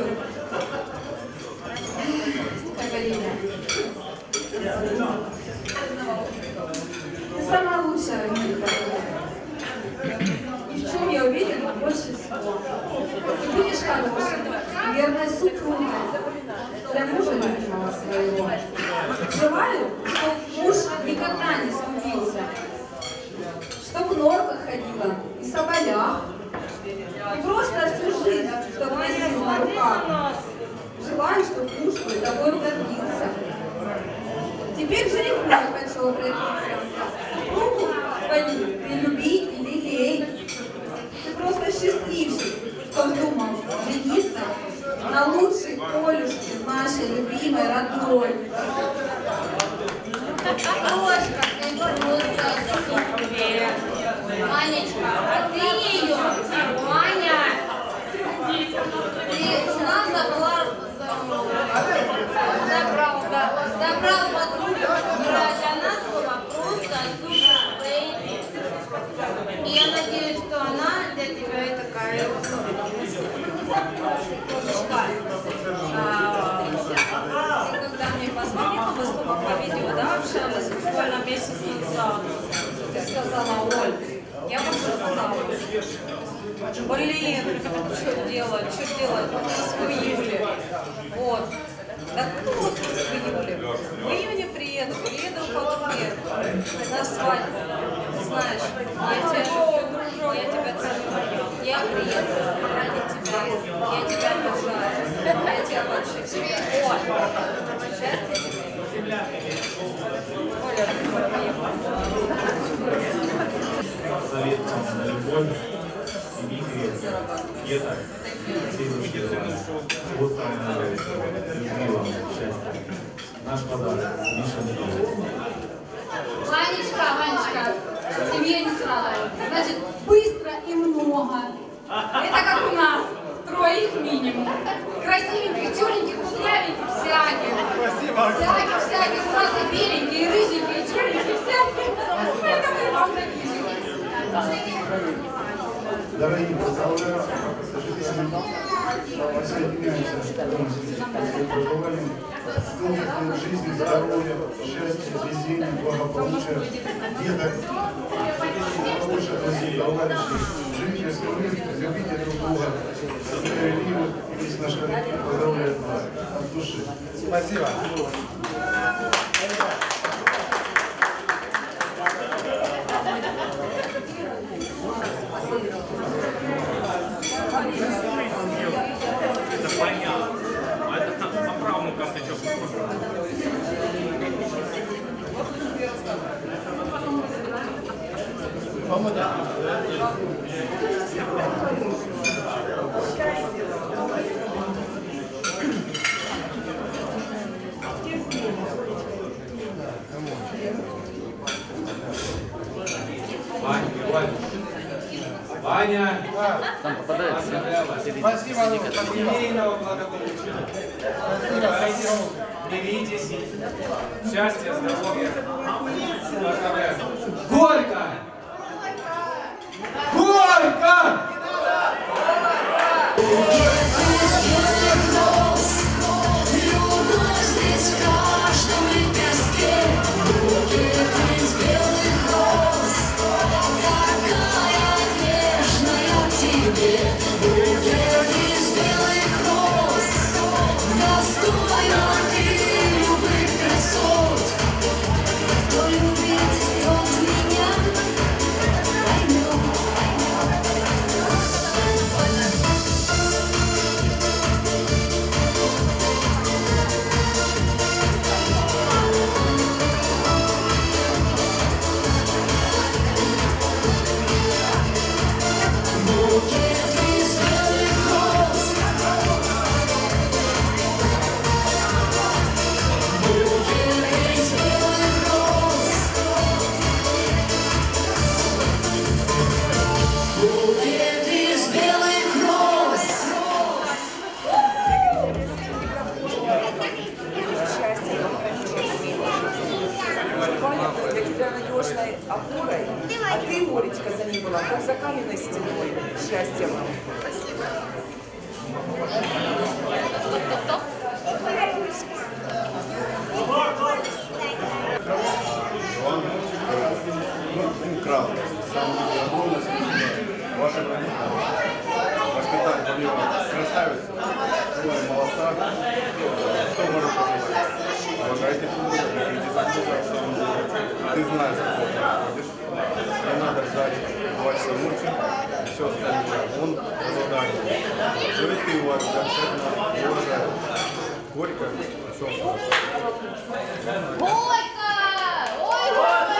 поколение. Ты самая лучшая в мире. И в чем я уверена больше всего. Ты будешь хорошей, верной супругой для мужа любимого своего. Желаю, чтобы муж никогда не скупился, чтобы в норках ходила и соболях, и просто всю жизнь, чтобы носил на руках. Желаю, чтобы муж твой тобой гордился. Теперь жениху я хочу обратиться. Супругу свою ты люби и лелей. Ты просто счастливчик, кто вздумал жениться на лучшей Полюшке, нашей любимой, родной. Крошка, ты просто супер. Манечка, а ты ее, Маня, ты у нас забрала, забрал, да, забрал подругу, для нас была просто супер бэйби. И я надеюсь, что она для тебя и такая. Ты когда мне позвонила, мы с тобой по видео, да, общалась буквально месяц назад, ты сказала: Оль, я выхожу замуж. Блин, что делать, что делать? Отпуск в июле. Вот. Да ну отпуск в июле. В июне приеду, приеду в Павловск на свадьбу. Знаешь, я тебя люблю, я тебя целую. Я приеду ради тебя. Я тебя обожаю. Я тебя больше всего. Оль, счастья тебе. Оля, Совет на любовь, семьи, это вот самое любви вам, счастья. Наш подарок, Миша Медведев. Ванечка, Ванечка, семья не страдает. Значит, быстро и много. Это как у нас, троих минимум. Красивеньких, черненьких, кудрявеньких, всяких. Спасибо. Всяких, всяких. У нас и беленькие, и рыженькие, и черненькие, всякие. Это мы вам такие. Дорогие, поздравляю. К сожалению, присоединяемся к пожеланиям долгих лет жизни, здоровья, счастья, везения, благополучия, деток, хороших друзей, товарищей, жить счастливы, любите друг друга. Весь наш коллектив поздравляет вас от души. Там попадается. Спасибо, семейного благополучия. Миритесь. Счастья, здоровья. Поздравляю. Горько! Горько! Опорой, а ты, Олечка, за ней была, как за каменной стеной. Счастья вам. Крал. Ваша граница. Воспитать Владимира красавица. Ой, молодца. Что может пожелать? Уважайте друг друга, любите так друга. Ты знаешь, что ты ходишь. Не надо ждать два часа ночи. Все остальное. Он задание. Живи ты его обязательно уважаешь. Горько. О чем ты? Горько! Ой, горько!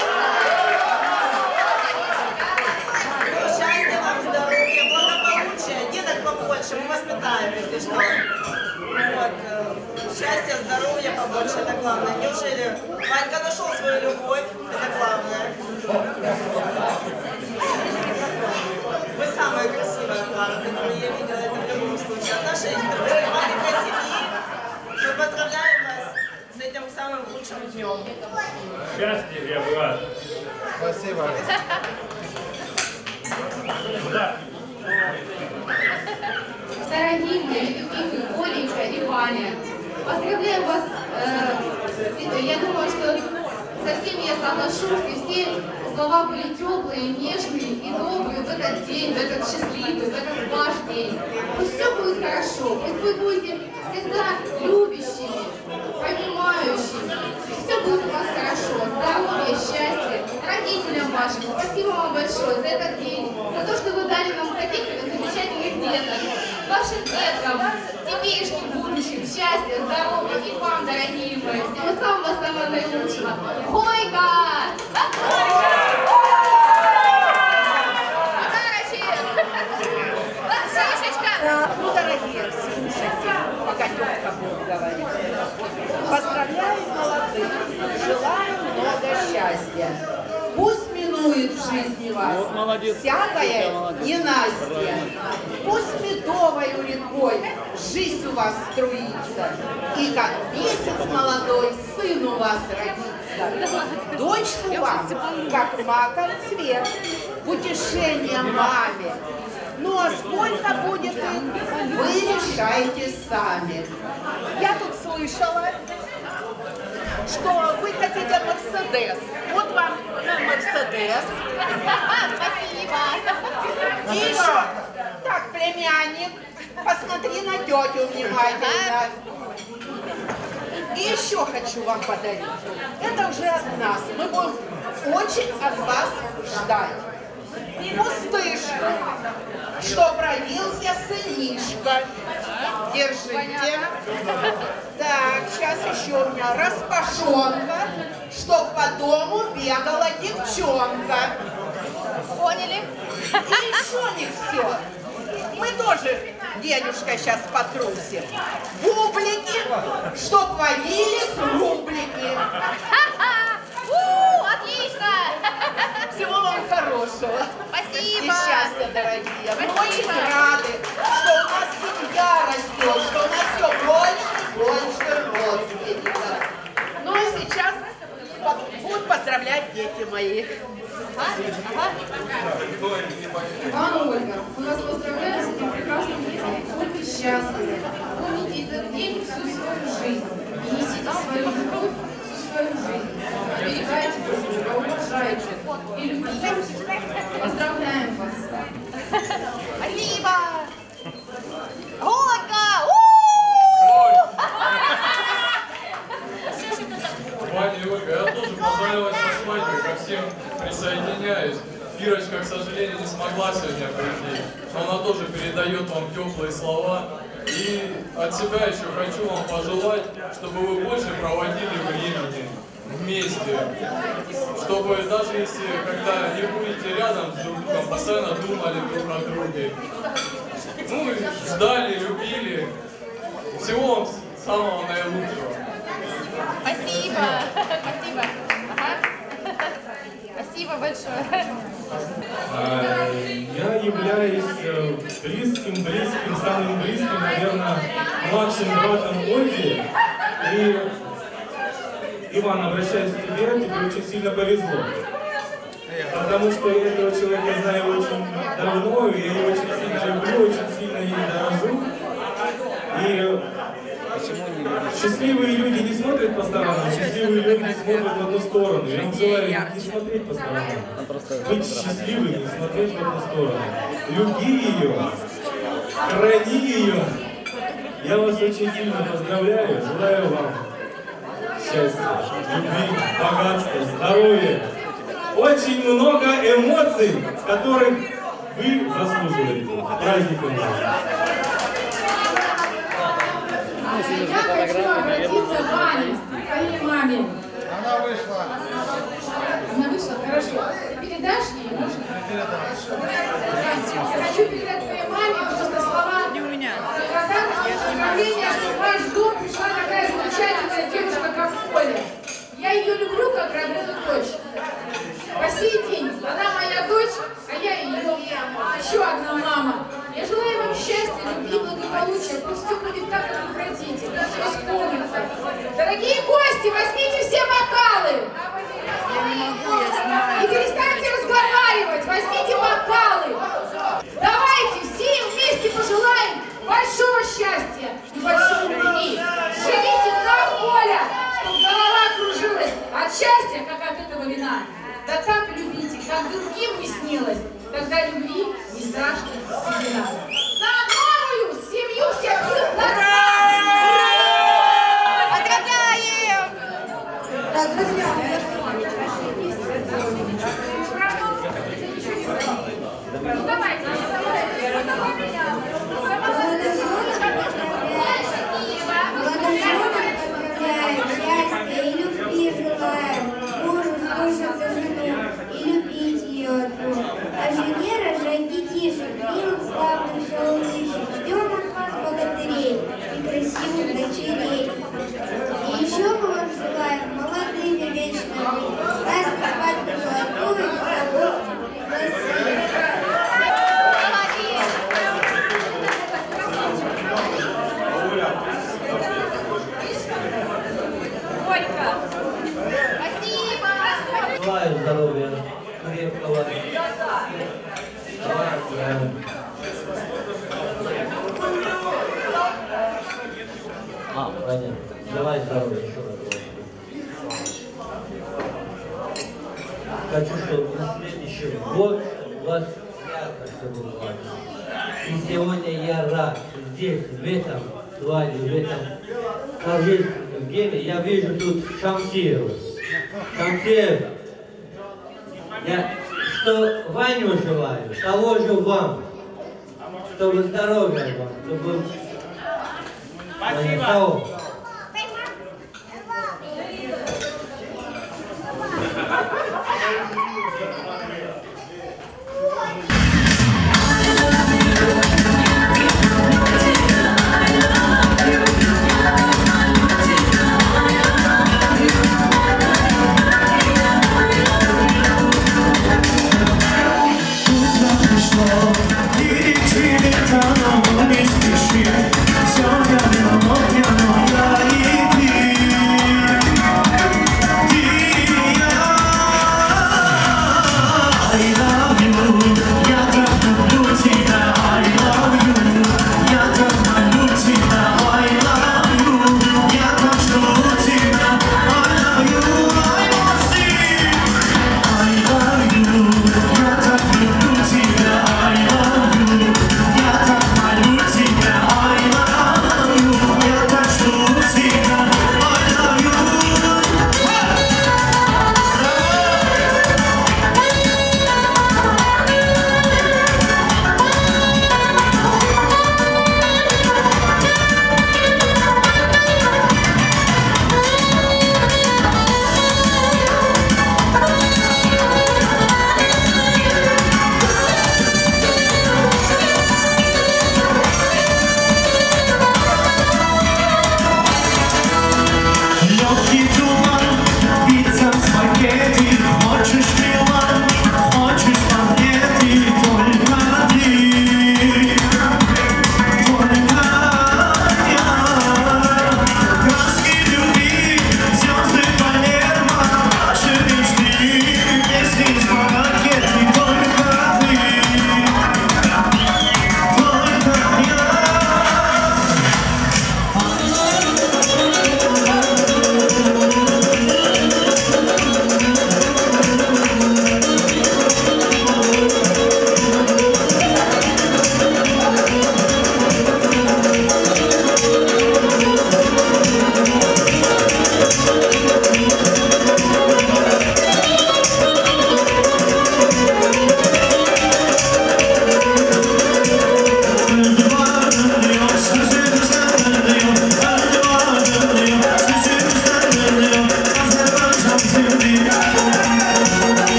Счастья вам, здоровья, благополучия, деток побольше, мы воспитаем, если что. Вот. Счастья, здоровья побольше, это главное. Неужели Ванька нашел свою любовь, это главное. Вы самая красивая пара, которую я видела, это в любом случае. От нашей маленькой семьи мы поздравляем вас с этим самым лучшим днем. Счастья, брат. Спасибо. Да. Дорогие мои любимые Оленька и Ваня, поздравляю вас. Э, я думаю, что со всеми я соглашусь, и все слова были теплые, нежные и добрые в этот день, в этот счастливый, в этот ваш день. Пусть все будет хорошо, пусть вы будете всегда любящими, понимающими, и все будет у вас хорошо. Здоровья, счастья, родителям вашим. Спасибо вам большое за этот день, за то, что вы дали нам таких замечательных деток. Вашим деткам, теперешним будущим, счастья, здоровья и вам, дорогие мои, всего самого-самого наилучшего. Горько! Ну, дорогие, слушайте, пока тетка будет говорить. Поздравляю молодых, желаю много счастья. Пусть минует в жизни вас Вот молодец. всякое молодец. ненастье. Пусть медовою рекой жизнь у вас струится. И как месяц молодой сын у вас родится. Дочь у вас, как маков цвет, в утешение маме. Ну а сколько будет их, вы решайте сами. Я тут слышала, что вы хотите Мерседес. Вот вам на Мерседес. Спасибо. И еще, так, племянник, посмотри на тетю внимательно. И еще хочу вам подарить. Это уже от нас. Мы будем очень от вас ждать. Пустышку, что родился сынишка. Держите. Так, сейчас еще у меня распашонка, чтоб по дому бегала девчонка. Поняли? И еще не все. Мы тоже, дедушка, сейчас потрусим. Бублики, чтоб водились рублики. У, отлично! Всего вам хорошего. Спасибо. И счастья, дорогие. Мы очень рады, что у нас семья растет, что у нас все больше и больше родственников. Ну а сейчас будут поздравлять дети мои. Иван, Ольга, мы вас поздравляем с этим прекрасным днем. Будьте счастливы. Помните этот день всю свою жизнь. И несите свою любовь всю свою жизнь. Оберегайте друг друга, уважайте и любите. Поздравляем вас. Спасибо. Ольга! Ваня и Ольга, я тоже поздравляю вас со свадьбой, ко всем присоединяюсь. Ирочка, к сожалению, не смогла сегодня прийти, но она тоже передает вам теплые слова. И от себя еще хочу вам пожелать, чтобы вы больше проводили времени вместе, чтобы даже если когда не будете рядом с друг другом, постоянно думали друг о друге, ну и ждали, любили. Всего вам самого наилучшего. Спасибо. Спасибо. Ага. Спасибо большое. Я являюсь близким, близким, самым близким, наверное, младшим братом Ольги. И, Иван, обращаюсь к тебе, тебе очень сильно повезло. Потому что я этого человека знаю очень давно, и я его очень сильно люблю, очень сильно ей дорожу. И счастливые люди не смотрят по сторонам, счастливые люди смотрят в одну сторону. Я вам желаю не смотреть по сторонам, быть счастливым, не смотреть в одну сторону. Люби ее, храни ее. Я вас очень сильно поздравляю, желаю вам счастья, любви, богатства, здоровья. Очень много эмоций, которых вы заслуживаете. Праздником вас! Я хочу обратиться к Ване, к твоей маме. Она вышла. Она вышла? Хорошо. Ты передашь ей, можно? Я хочу передать твоей маме просто слова. Не у меня. Поздравления, что в ваш дом пришла такая замечательная девушка, как Оля. Я ее люблю, как родную дочь. По сей день она моя дочь, а я ее еще одна мама. Я желаю вам счастья, любви, благополучия. Пусть все будет так, как вы хотите. Пусть все исполнится. Дорогие гости, возьмите все бокалы. И перестаньте разговаривать. Возьмите бокалы. Давайте все вместе пожелаем большого счастья и большой любви. Живите так, Оля, чтобы голова кружилась от счастья, как от этого вина. Да так любите, как другим не снилось. Тогда любви не страшно седина. За новую семью всех Поздравляем! Так, друзья, ну давайте, счастья и любви желаем, мужу слушаться жену и любить ее одну, а жене рожать детишек, милых славных шалунишек. Ждем от вас богатырей и красивых дочерей. И еще мы вам желаем молодыми вечно быть, вас на свадьбу золотую забудьте пригласить. Желаю здоровья, крепкого. А, понятно. Желаю здоровья еще раз. Хочу, чтобы на следующий год у вас ярко все было. И сегодня я рад, здесь, в этом свадьбе, в этом торжественном деле, я вижу тут Шамсиру. Шамсир, я что Ваню желаю, того же вам, чтобы здоровья вам, чтобы... Спасибо. We'll be right back.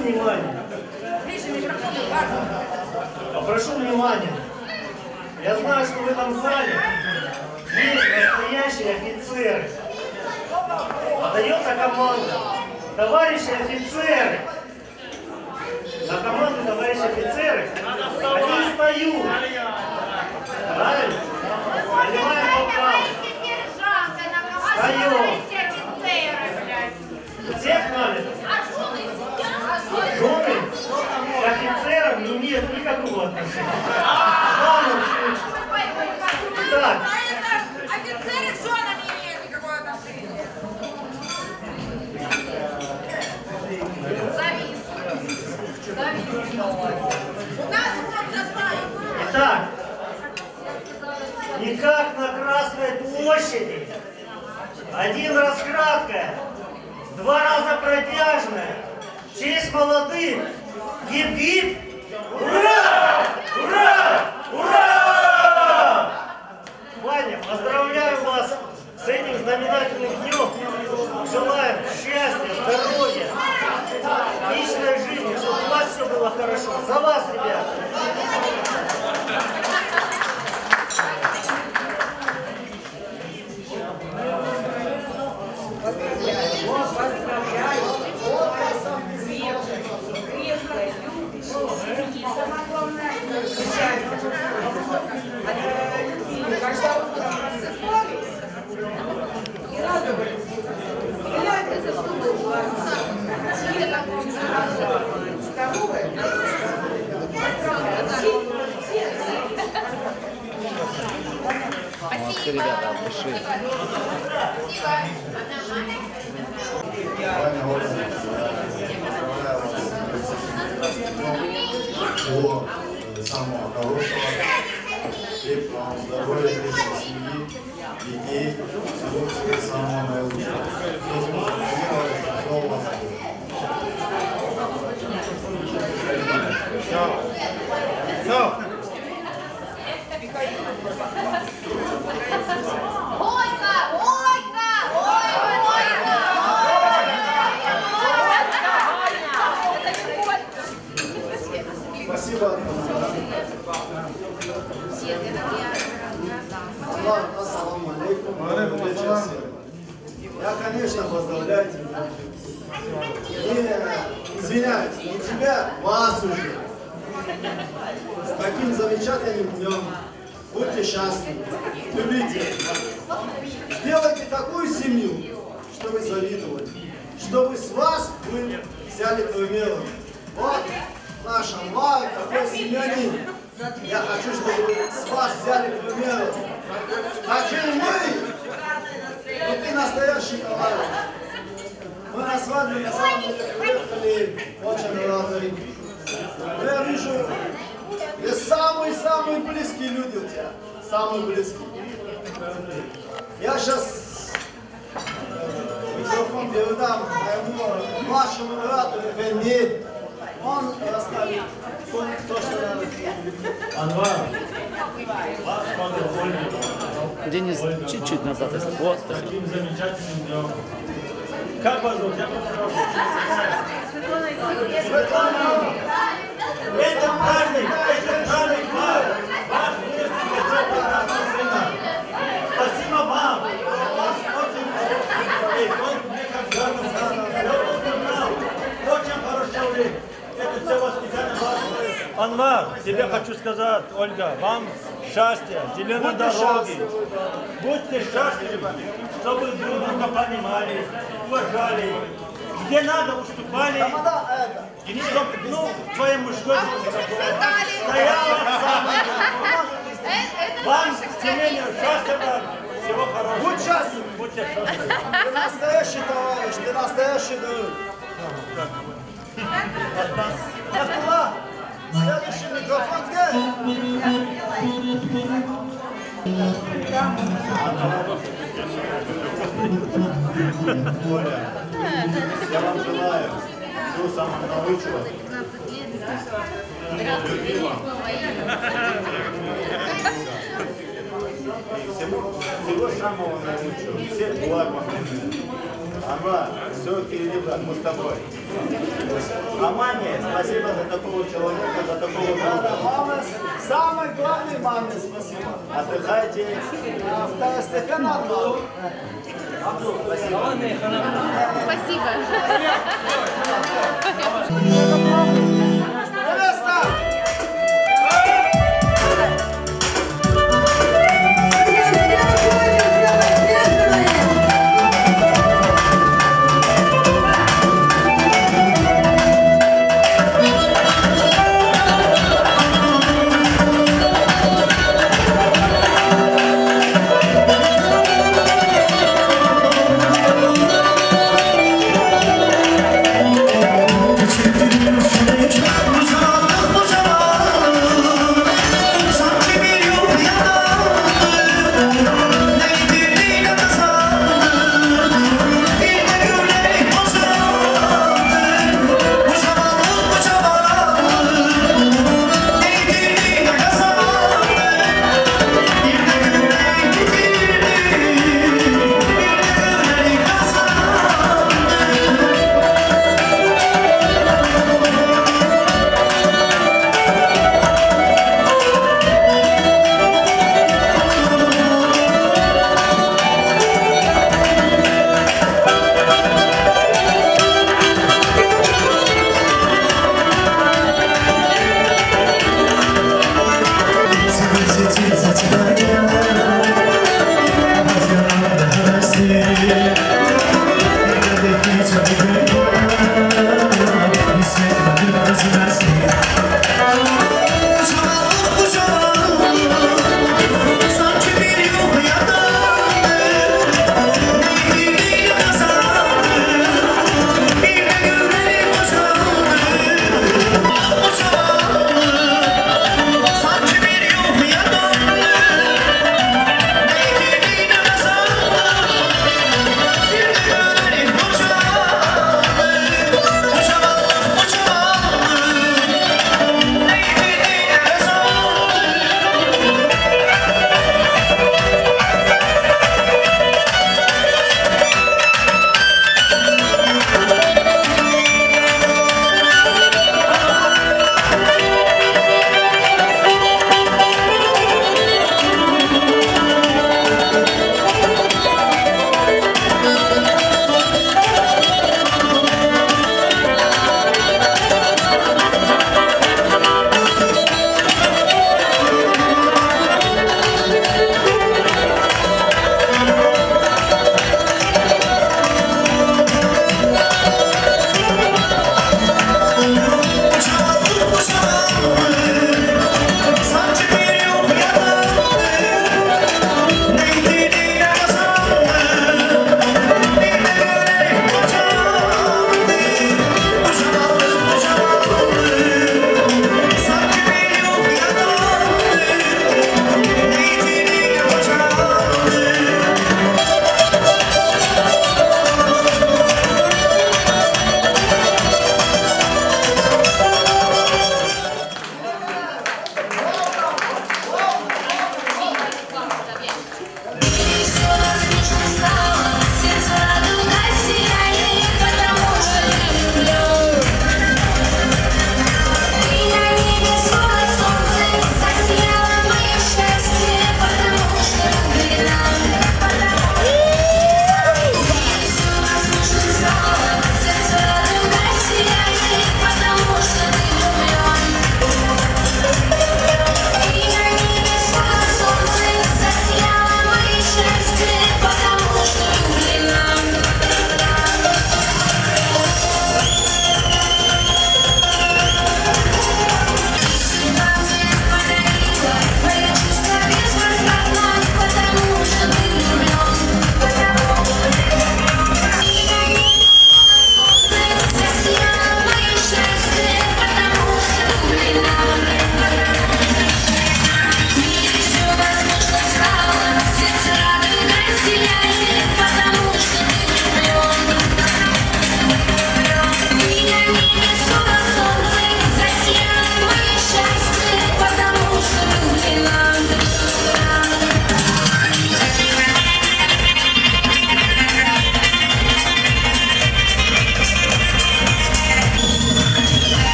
внимания. Попрошу внимания. Я знаю, что в этом зале есть настоящие офицеры. Отдается команда. Товарищи офицеры. На команду товарищи офицеры. Они встают. Правильно? Поднимаем бокал. Встаем. Всех надо. Жены к офицерам не имеют никакого отношения. В данном случае. Итак. Офицеры с женами не имеют никакого отношения. Завис. Завис. У нас вот заставим. Итак. Не как на Красной площади. Один раз краткая, два раза протяжная. В честь молодых. Гип-гип. Ура! Ура! Ура! Ваня, поздравляю вас с этим знаменательным днем. Желаю счастья, здоровья, личной жизни, чтобы у вас все было хорошо. За вас, ребят! Поздравляю, образом крепкой, любящей семьи. Самое главное, счастье. От любви, когда утром просыпались и радовались, глядя за собой глаза, здоровая, поздравляю всех, всех, всех. Молодцы, ребята, от души. Всего самого хорошего, крепкого здоровья, крепкой семьи, детей, всего самого наилучшего. Все сможете делать, все у вас будет. Все. Все. Ольга! Ольга! Ольга! Спасибо. Ассаламу алейкум. Я, конечно, поздравляю тебя. И извиняюсь, не тебя, вас уже. С таким замечательным днем. Будьте счастливы, любите. Сделайте такую семью, что вы завидовали. Чтобы с вас вы взяли пример. Вот наша Май, такой семьянин. Я хочу, чтобы вы с вас взяли пример. Такие мы, но ты настоящий товарищ. Мы на свадьбе на самом деле приехали очень рады. Я вижу, есть самые-самые близкие люди у тебя. Самые близкие. Я сейчас микрофон передам моему младшему брату Фенди. Он расскажет то, что надо. Анвар, вас поздравляю. Денис, чуть-чуть назад, если вот. Таким замечательным днем. Как вас зовут? Я Светлана. Светлана. Это праздник, это праздник вам. Ваш близкий прекрасный сына. Спасибо вам. Вас очень он мне как гарно сказал. Очень хороший человек. Это все воспитание вас. Анвар, тебе хочу сказать, Ольга, вам счастья, зеленой дороги. Будьте счастливы, чтобы друг друга понимали, уважали. Где надо, уступали. И чтобы, ну, твоей мужской стояла самая. Вам семейного счастья, всего хорошего. Будь счастлив. Будьте счастливы. Ты настоящий товарищ, ты настоящий друг. Абдулла, следующий микрофон Оля, я вам желаю всего самого наилучшего. Любила. Всего, всего самого наилучшего. Всех благ вам. Ага, все впереди, брат, мы с тобой. А маме спасибо за такого человека, за такого брата. Мама, самой главной маме спасибо. Отдыхайте. А второстепенно Абдул. Абдул, спасибо. Спасибо. Thank you.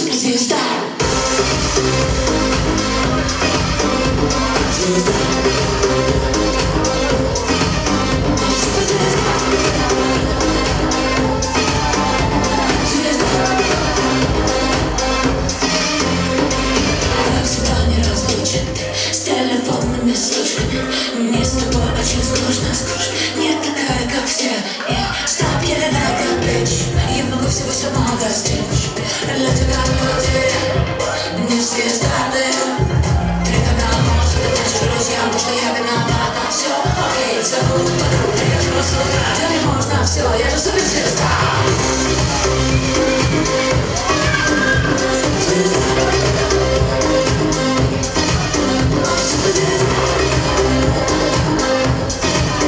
суперзвезда. С телефонными случками мне с тобой очень сложно, скажешь. Не такая, как все. Я stop getting like a bitch. Я могу всего сама достичь. Для тебя люди не звезда ты. Три канала, может, это наши друзья. Может, я виновата, все окей. Забудь подруг, я же просто делать можно все. Я же суперзвезда.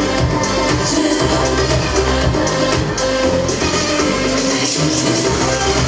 Звезда.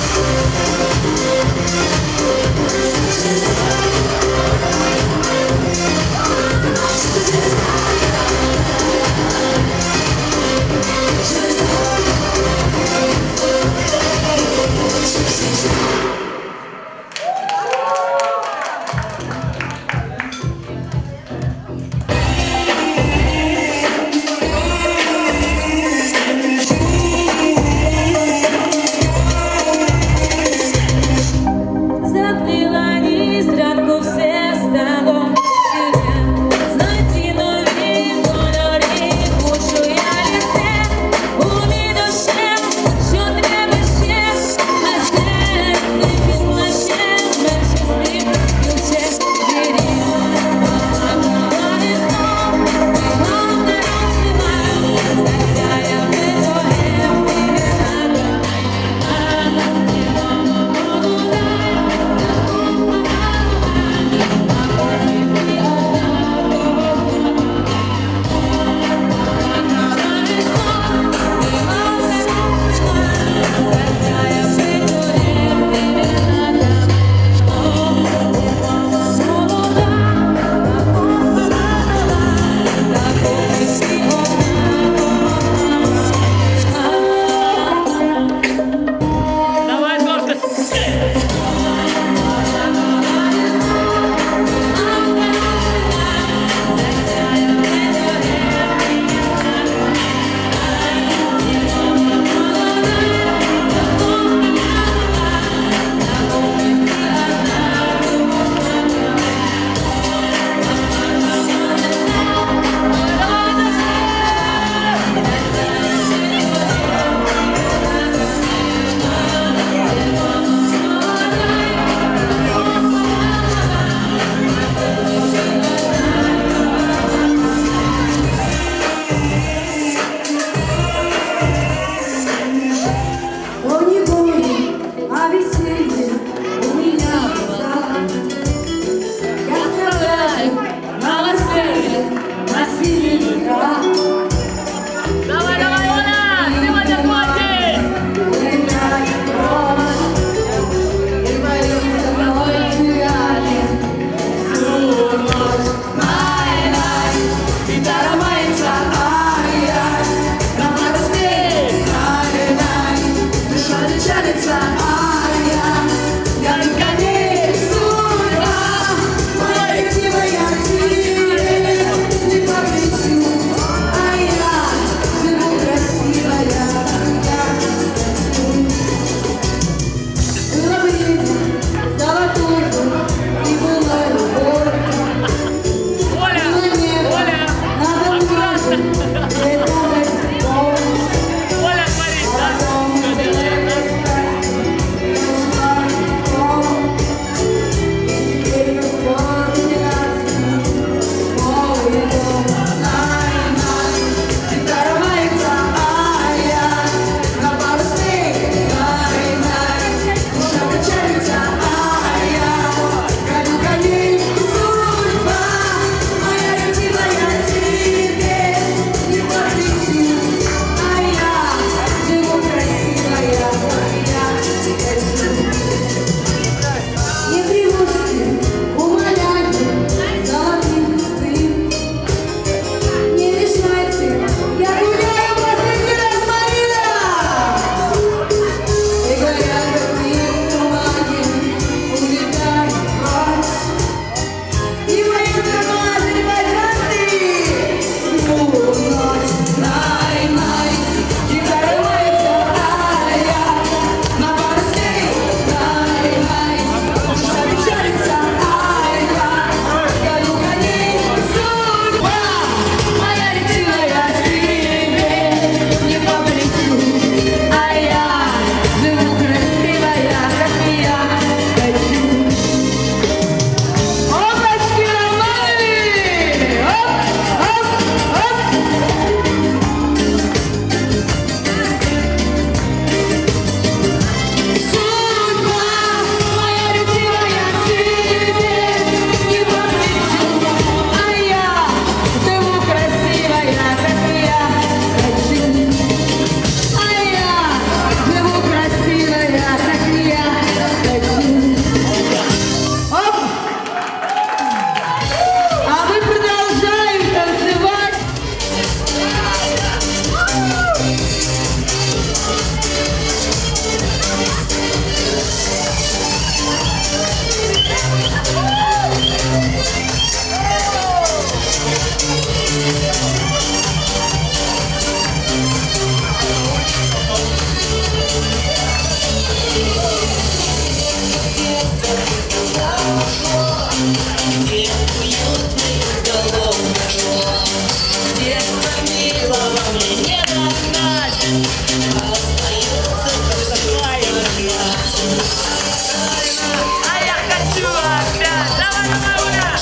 А я хочу опять! Давай, давай, Оля!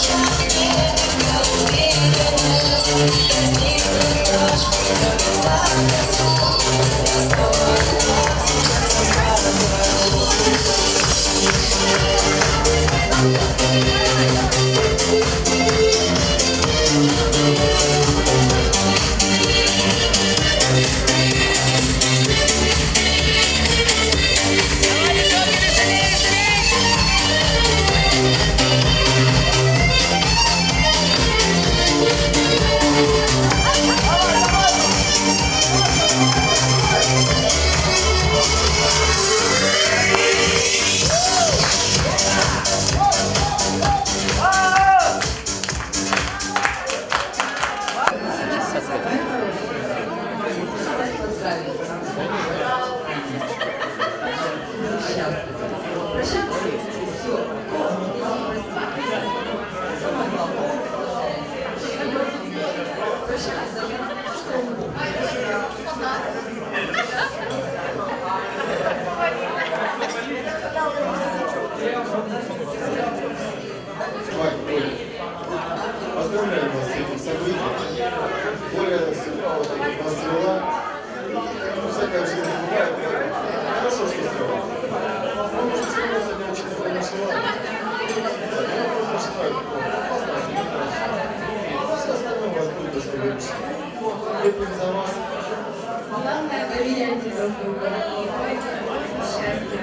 Поздравляю вас с этим событием. Оля всегда вот так вот нас свела. Ну, всякая в жизни бывает. Хорошо, что свела. Ну, может, сегодня сегодня очень много нашла. Я просто считаю, классно, все остальное у вас будет даже лучше. Выпьем за вас. Главное, доверяйте друг другу. Счастья.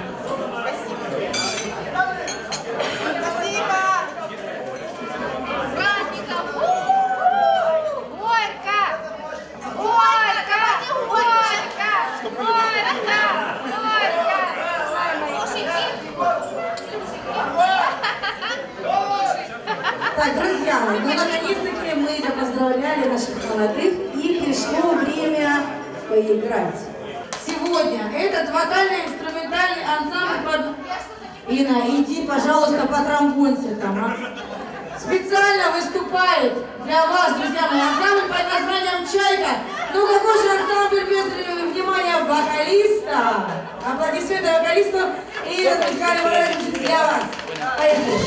Так, друзья, ну наконец-таки мы поздравляли наших молодых, и пришло время поиграть. Сегодня этот вокально-инструментальный ансамбль под... Инна, иди, пожалуйста, по тромбонце там, а? Специально выступает для вас, друзья мои, ансамбль под названием «Чайка». Ну какой же ансамбль без внимания вокалиста? Аплодисменты вокалисту и этот музыкальный выразитель для вас. Поехали.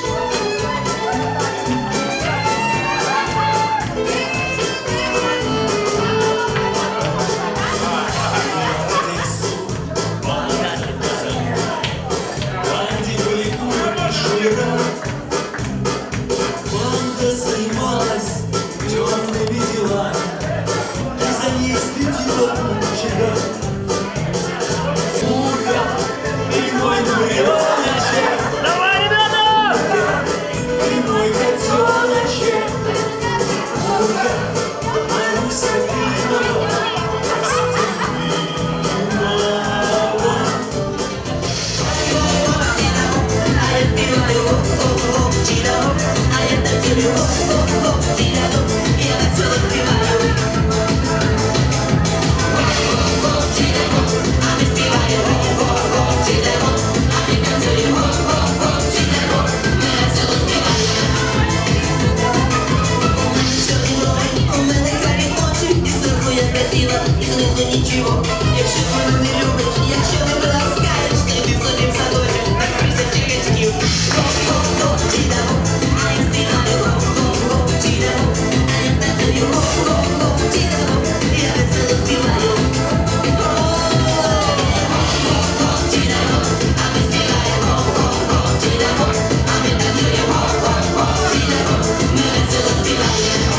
Банда занималась темными делами, и за ней следила вчера. Муха, прямой буреночек. Давай, ребята! Прямой котеночек. Муха, Маруся, Пинова, ничего, якщо ти мене не любиш, якщо не приласкаєш, то ти собі в садочок, накрийся чекачків. Хоп-хоп-хоп, чідаго, а я співаю хоп-хоп-хоп, чідаго, а я танцюю хоп-хоп-хоп, чідаго, я весело співаю. Хоп-хоп-хоп, чідаго, а ми співаємо хоп-хоп-хоп, чідаго, а ми танцюємо хоп-хоп-хоп, чідаго, ми весело співаємо.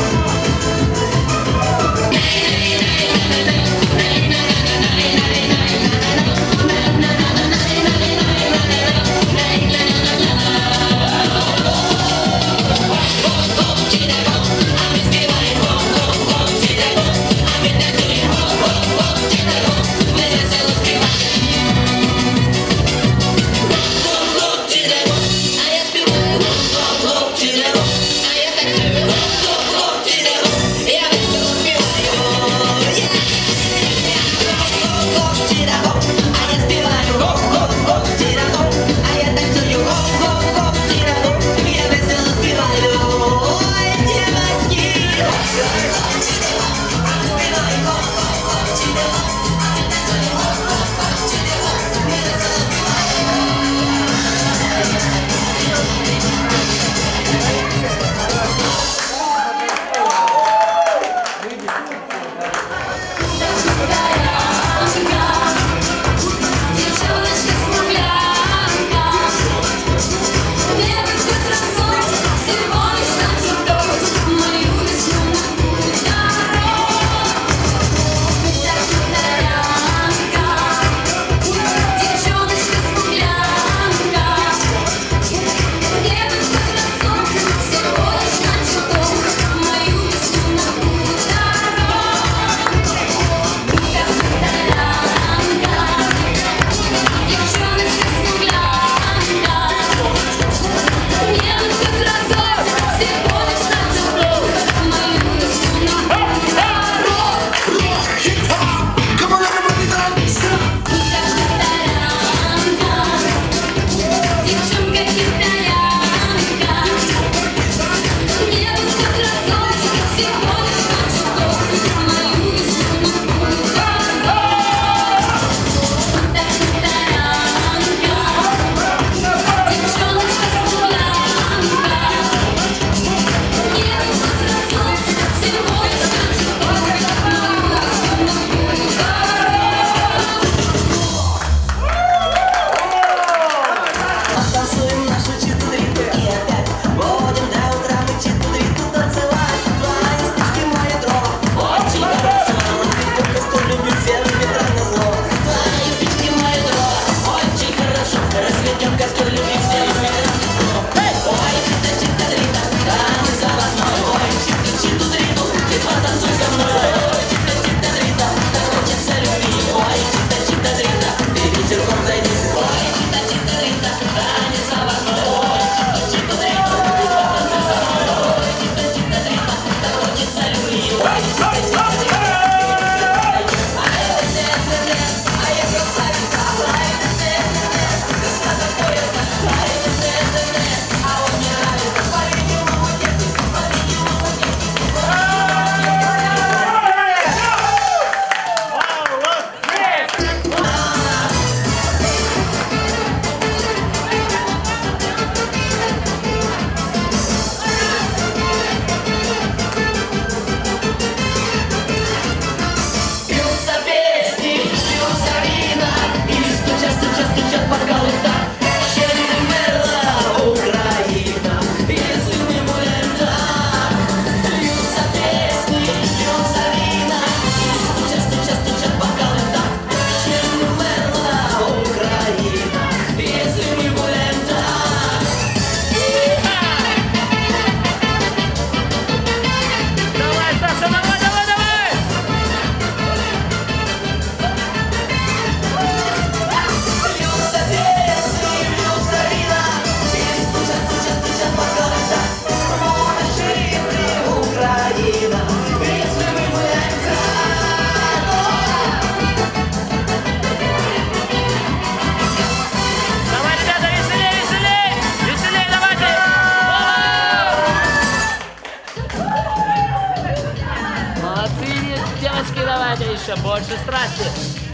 больше, больше страсти.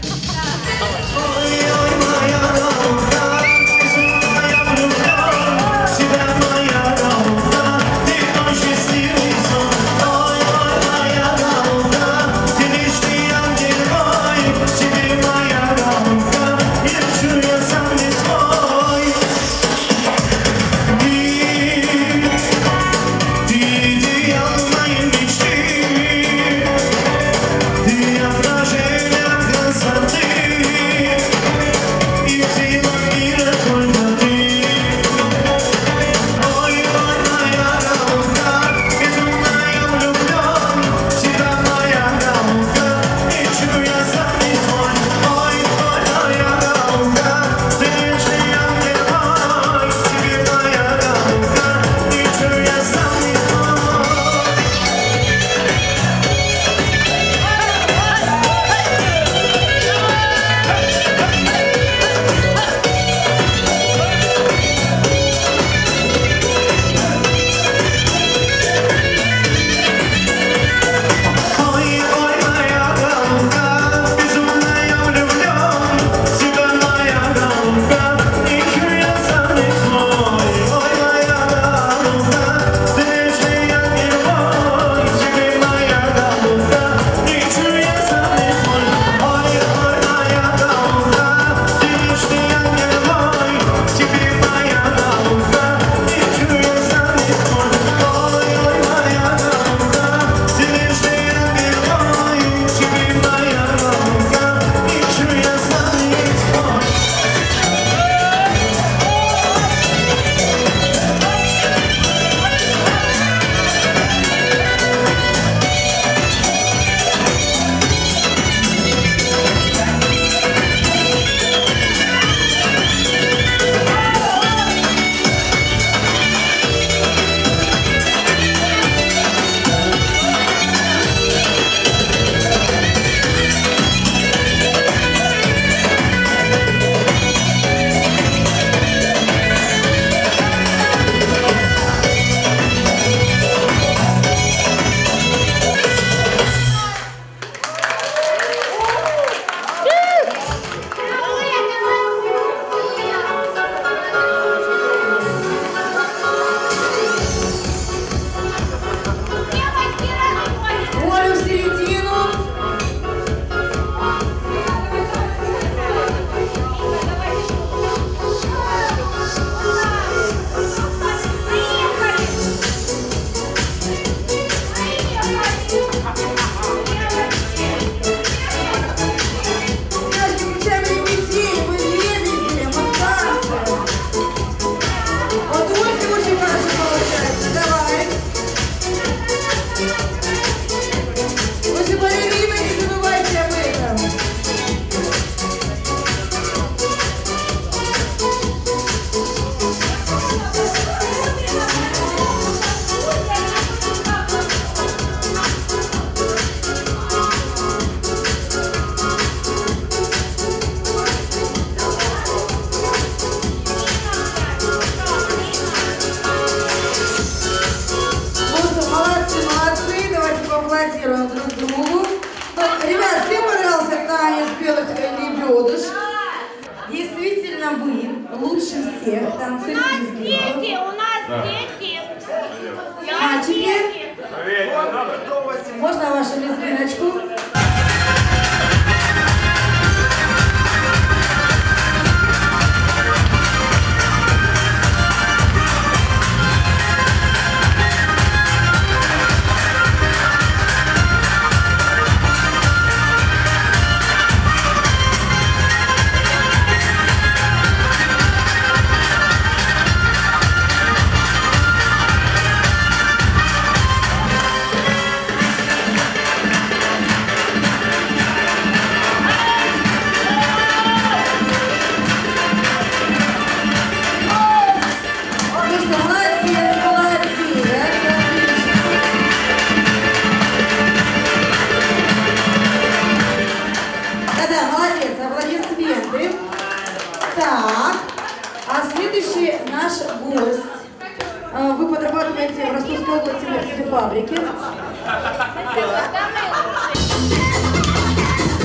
Действительно, вы лучше всех танцуете. У нас дети, у нас дети. Мальчики, можно вашу лесбиночку? Так, а следующий наш гость. Вы подрабатываете в Ростовской области на фабрике.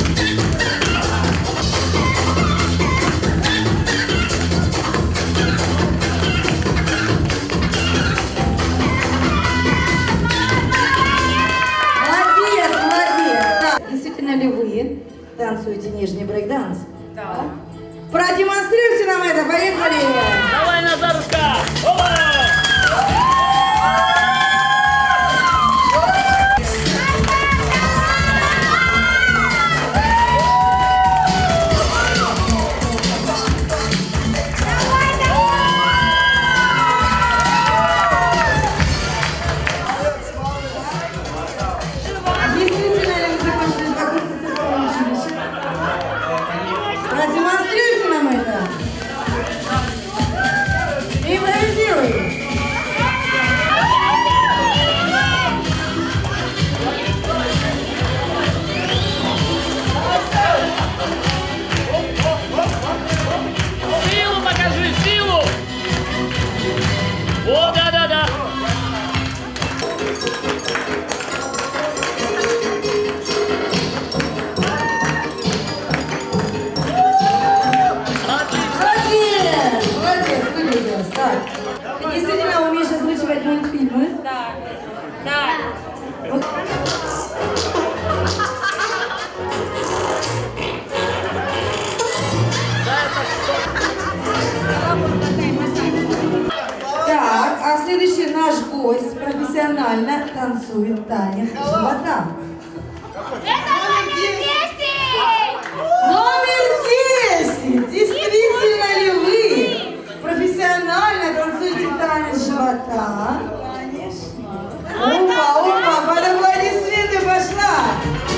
же не брейк-данс. Да. Продемонстрируйте нам это, поехали! Давай, Назарушка! Опа! Продемонстрируйте нам это. Импровизируй. Силу покажи, силу! О, да-да-да! Молодец! Молодец, выглядел. Так. Ты действительно умеешь озвучивать мультфильмы? Да. Да. Так, а следующий наш гость профессионально танцует танец живота. Номер десять! Действительно ли вы профессионально танцуете танец живота? Конечно. Опа, опа, под аплодисменты пошла!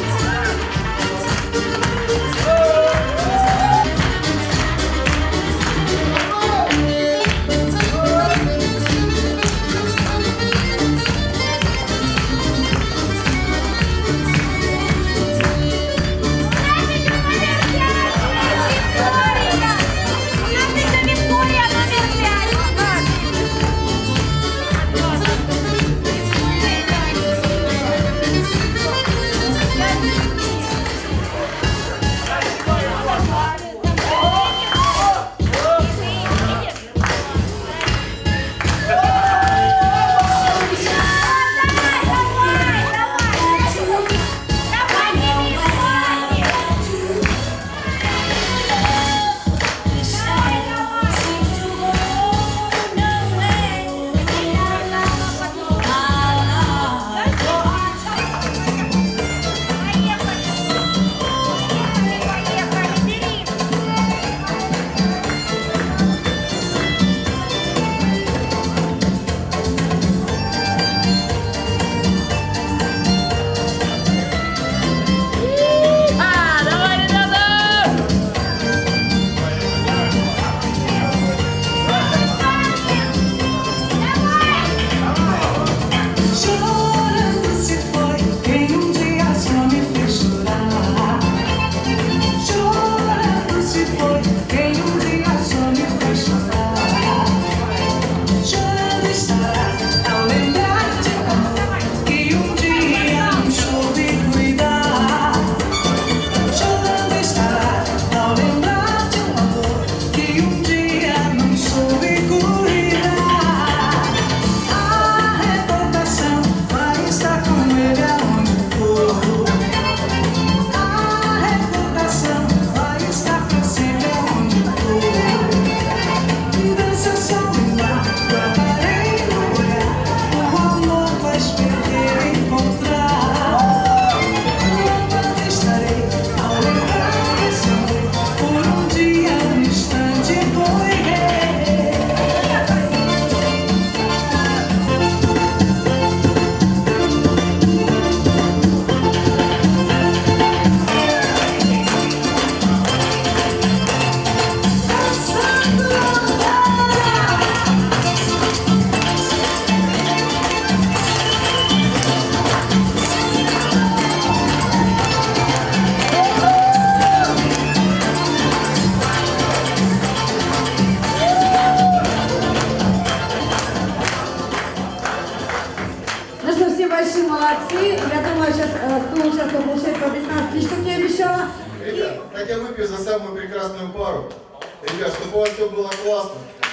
Так я выпью за самую прекрасную пару. Ребят, чтобы у вас все было классно.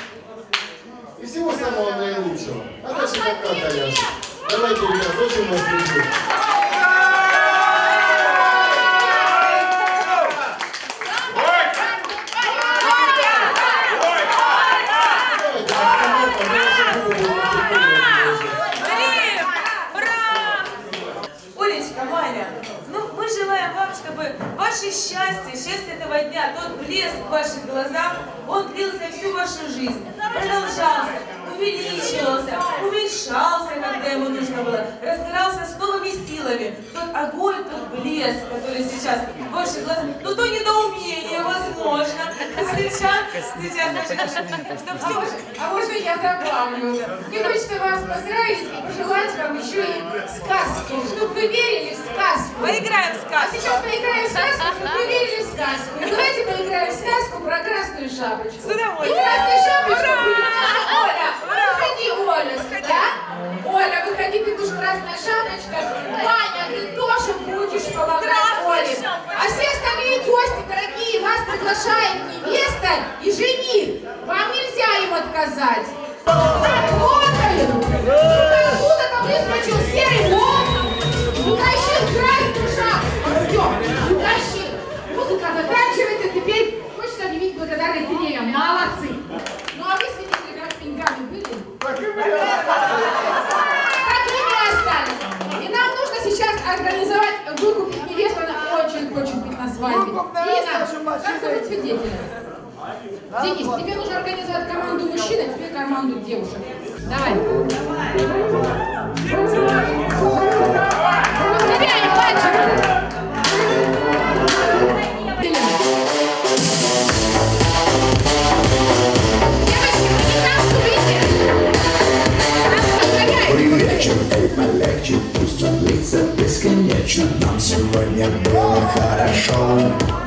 И всего самого наилучшего. А дальше пока, Коляш. Давайте, ребят, очень вас люблю. дня, тот блеск в ваших глазах, он длился всю вашу жизнь, продолжался, увеличивался, уменьшался, когда ему нужно было, разгорался с новыми силами. Тот огонь, тот блеск, который сейчас в ваших глазах, ну то недоумение, возможно, сейчас, сейчас, чтобы все ваше... А можно я добавлю? Мне хочется вас поздравить и пожелать вам еще и сказки, чтобы вы верили в сказку. Поиграем в сказку. А сейчас поиграем в сказку, чтобы вы верили в сказку. Ну, давайте поиграем в сказку про красную шапочку. С удовольствием. И красная шапочка Ура! будет. Оля, Ура! выходи, Оля, сюда. Оля, выходи, ты будешь красная шапочка. Ваня, ты тоже будешь помогать Оле. А все остальные гости, дорогие, вас приглашает невеста и жених. Вам нельзя им отказать. Работают! Откуда там выскочил серый волк? Утащил красную шапку. Утащил. Музыка заканчивается, теперь хочется объявить благодарность тренерам. Молодцы. Ну а вы, свидетели, как пинками были? Так и не остались. И нам нужно сейчас организовать, выкупить невесту. Она очень хочет быть на свадьбе. Дина, как зовут свидетеля? Денис, тебе нужно организовать команду мужчин, а тебе команду девушек. Давай. Повторяем, мальчик. Вечер, эй, полегче, пусть он длится бесконечно. Нам сегодня было хорошо.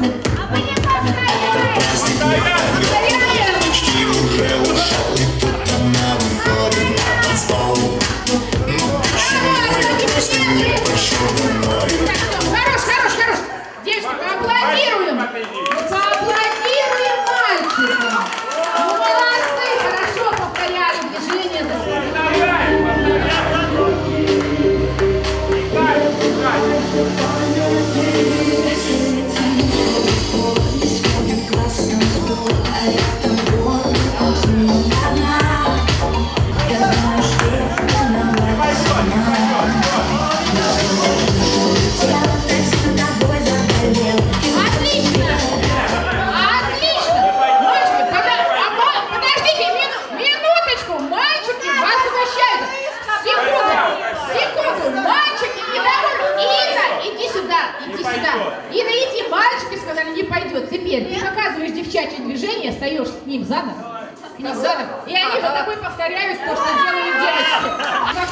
Почти уже ушел, и тут она выходит на танцпол. Ну почему я просто не пошел домой? Хорош, хорош, хорош. Девушки, поаплодируем. Поаплодируем мальчикам. Ну молодцы, хорошо повторяли движение за Ина, иди, мальчики сказали, не пойдет. Теперь ты показываешь девчачье движение, встаешь к ним задом, к ним задом, и они вот такой повторяют то, что делают девочки. Как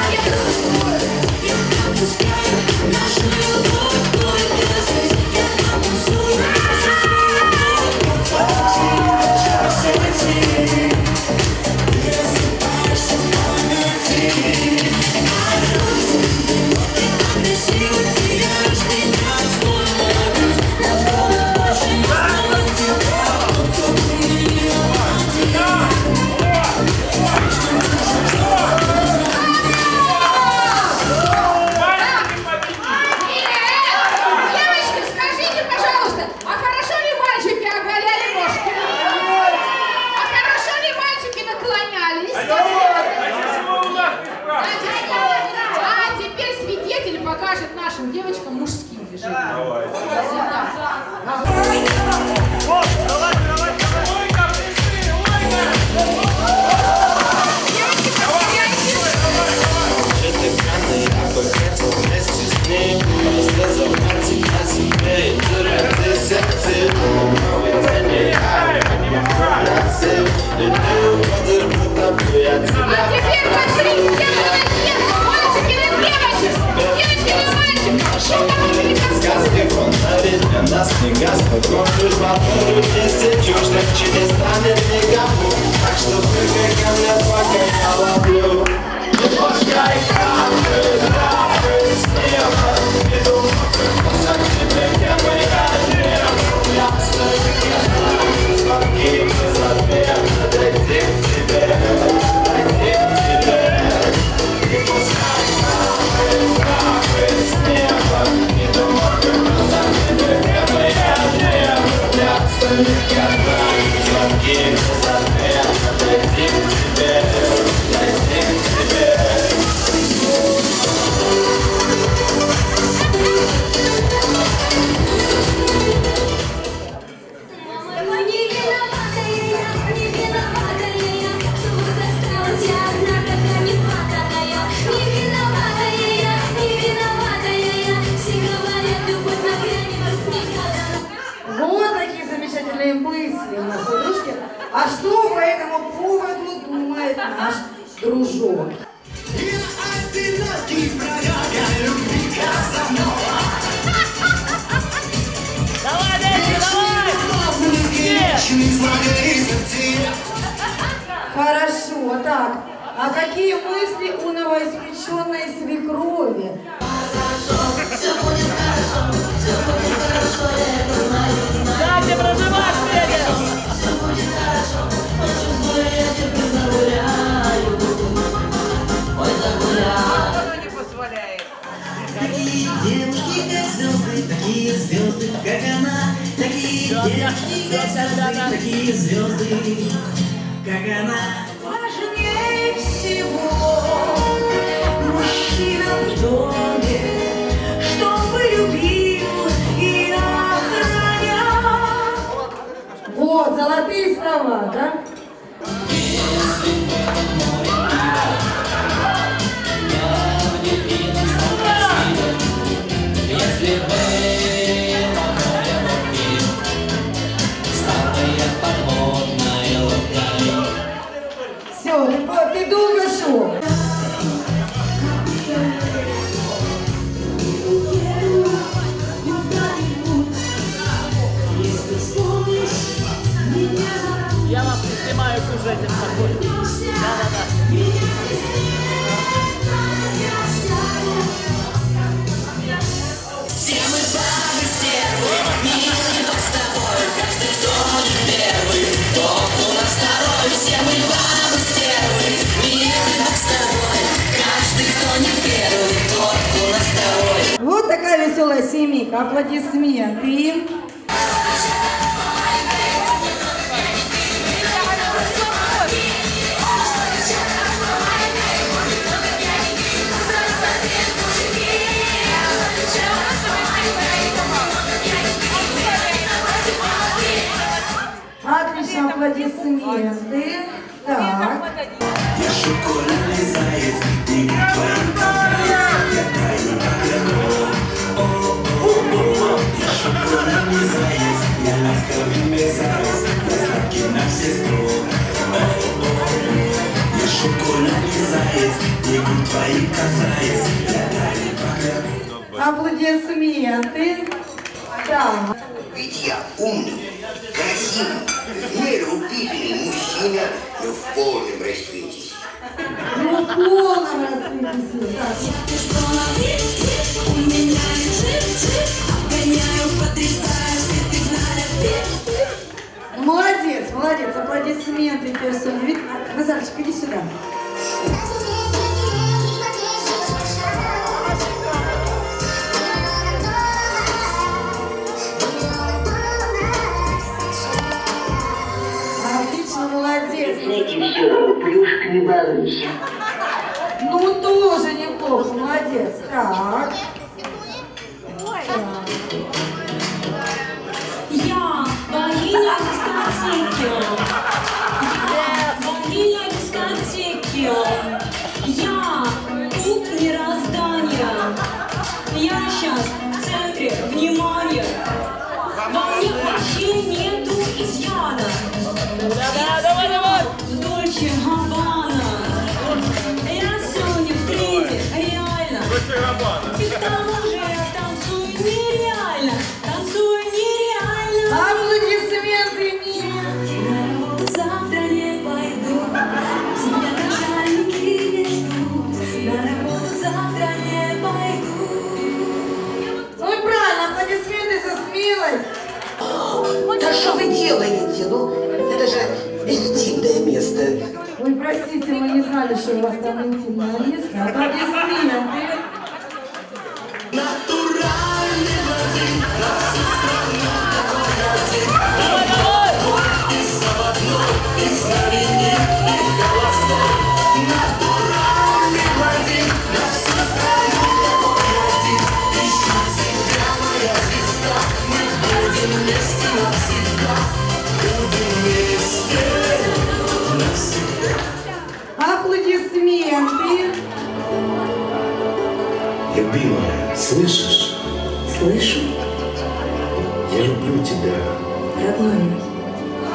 девочкам мужским движением. Давай. А теперь пошли, мальчики на девочек, девочки на мальчиков. Сказки фонарит для нас не газ, покроешь мотор вместе чужих через станет мегабу. Так что прыгай ко мне, пока я ловлю. Не пускай капы, капы с неба. Не думай, как тебе я моя я стою, я звонки без ответа. Дойти к тебе, дойти к тебе. Не пускай капы, капы с неба. Не думай, как тебе моя я стою, я звонки без ответа. Дойти к тебе, дойти к тебе. посмотрим мысли у нас подружки. А что по этому поводу думает наш дружок? Давай, Дэдди, давай! Хорошо, так. А какие мысли у новоиспеченной свекрови? Дайте проживать, Федя! Такие девушки, как звезды, такие звезды, как она. Такие девушки, как звезды, такие звезды, как она. Важнее всего мужчина в доме, чтобы любил и охранял. Вот, золотые слова, да? Если вы на море руки, старая подводная лодка. Все, ты, ты долго шел. Я вас не снимаю, кушайте спокойно. Да-да-да. Все мы бабы стервы, милый только с тобой. Каждый кто не первый, тот у нас второй. Все мы бабы стервы, милый только с тобой. Каждый кто не первый, тот у нас второй. Вот такая веселая семейка. Аплодисменты им. Отлично, аплодисменты. Так. Я шоколадный заяц, ты твоим глазам, я таю как легко. О-о-о-о, я шоколадный заяц, я ласковый мерзавец, я сладкий на все сто. О-о-о, я шоколадный заяц, бегу твоим касаясь, я таю как легко. Аплодисменты. Так. Ведь я умный, красивый, миролюбивый мужчина, но в полном расцвете. Ну, в полном расцвете. У меня есть джип-джип, обгоняю, потрясаю, все сигналят. Молодец, молодец. Аплодисменты персоне. Назарчик, иди сюда. Отлично, молодец. Этим все, плюшками балуйся. Ну, тоже неплохо, молодец. Так. Я богиня дискотеки. Я богиня дискотеки. Я пуп мироздания. Я сейчас в центре внимания. Во мне вообще нету изъяна. Да-да, давай, давай! Дольче Габбана. Я сегодня в тренде, реально. И к тому же я танцую нереально. Танцую нереально. Аплодисменты мне. Завтра не пойду. Тебя начальники не ждут. На работу завтра не пойду. Ну и правильно, аплодисменты за смелость. Да что вы делаете? Ну, это же интимное место. Ой, простите, мы не знали, что у вас там интимное место. Аплодисменты. Натуральный блондин, на всю страну такой один. Давай, и заводной, и старинный, и холостой. Натуральный блондин, на всю страну такой один. Ищу тебя, моя звезда, мы будем вместе навсегда. Будем вместе навсегда. Аплодисменты. Любимая, слышишь? Слышу, Я люблю тебя. родной мой.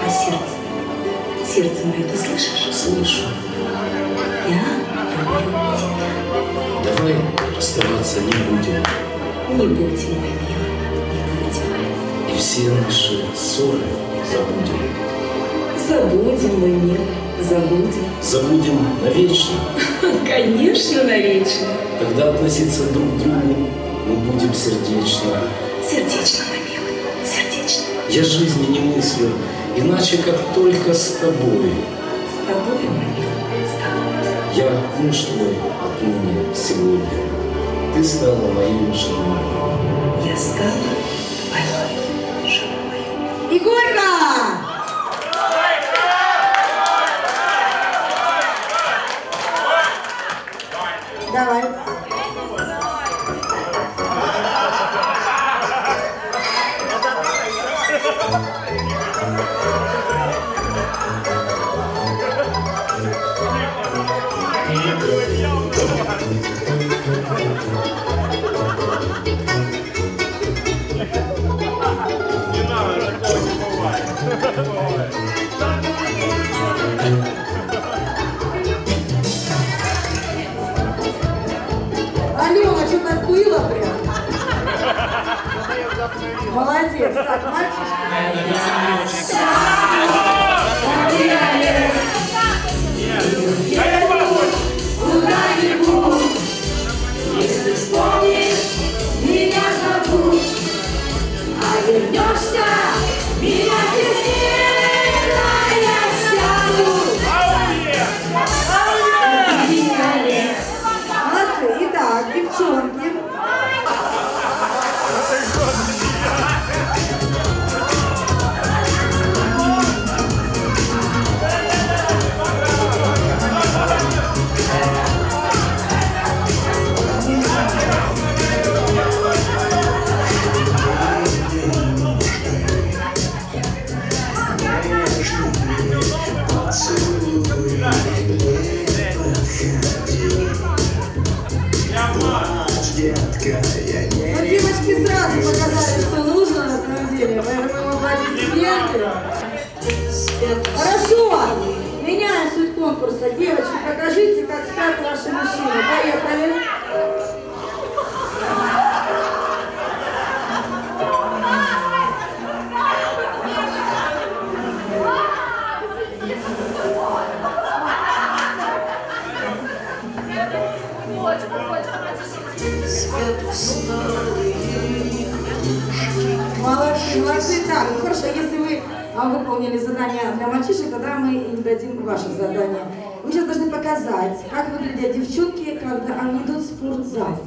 А сердце? Сердце мое, ты слышишь? Слышу. Я люблю тебя. Давай расставаться не будем. Не будем, мой милый, не будем. И все наши ссоры забудем. Забудем, мой милый, забудем. Забудем навечно. Конечно, навечно. Тогда относиться друг к другу мы будем сердечно. Сердечно, мой милый, сердечно. Я жизни не мыслю, иначе как только с тобой. С тобой, мой милый, с тобой. Я муж твой отныне сегодня. Ты стала моей женой. Я стала твоей женой. Егорка! Давай. Алена, что-то отплыла прям. Молодец. Так, мальчишки. Куда-нибудь, если вспомнишь, меня зовут, а вернешься, меня здесь нет, а я сяду. Молодцы. Итак, девчонки. Ну, девочки сразу показали, что нужно на самом деле, поэтому аплодисменты. Хорошо, меняем суть конкурса. Девочки, покажите, как спят ваши мужчины. Поехали. Молодцы, молодцы. Так, ну хорошо, если вы а, выполнили задание для мальчишек, тогда мы им дадим ваше задание. Вы сейчас должны показать, как выглядят девчонки, когда они идут в спортзал.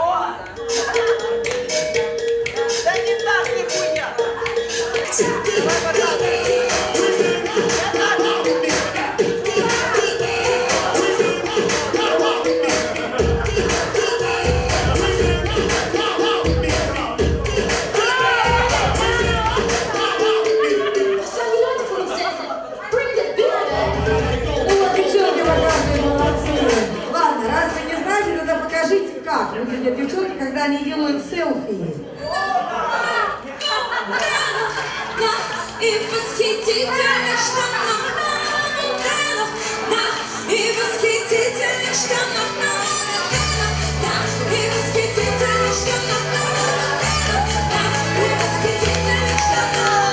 Да не так, нихуя! Как выглядят девчонки, когда они делают селфи? И восхитительных штанах на манекенах, да, и восхитительных штанах на манекенах, да, и восхитительных штанах на манекенах, да, и восхитительных штанах.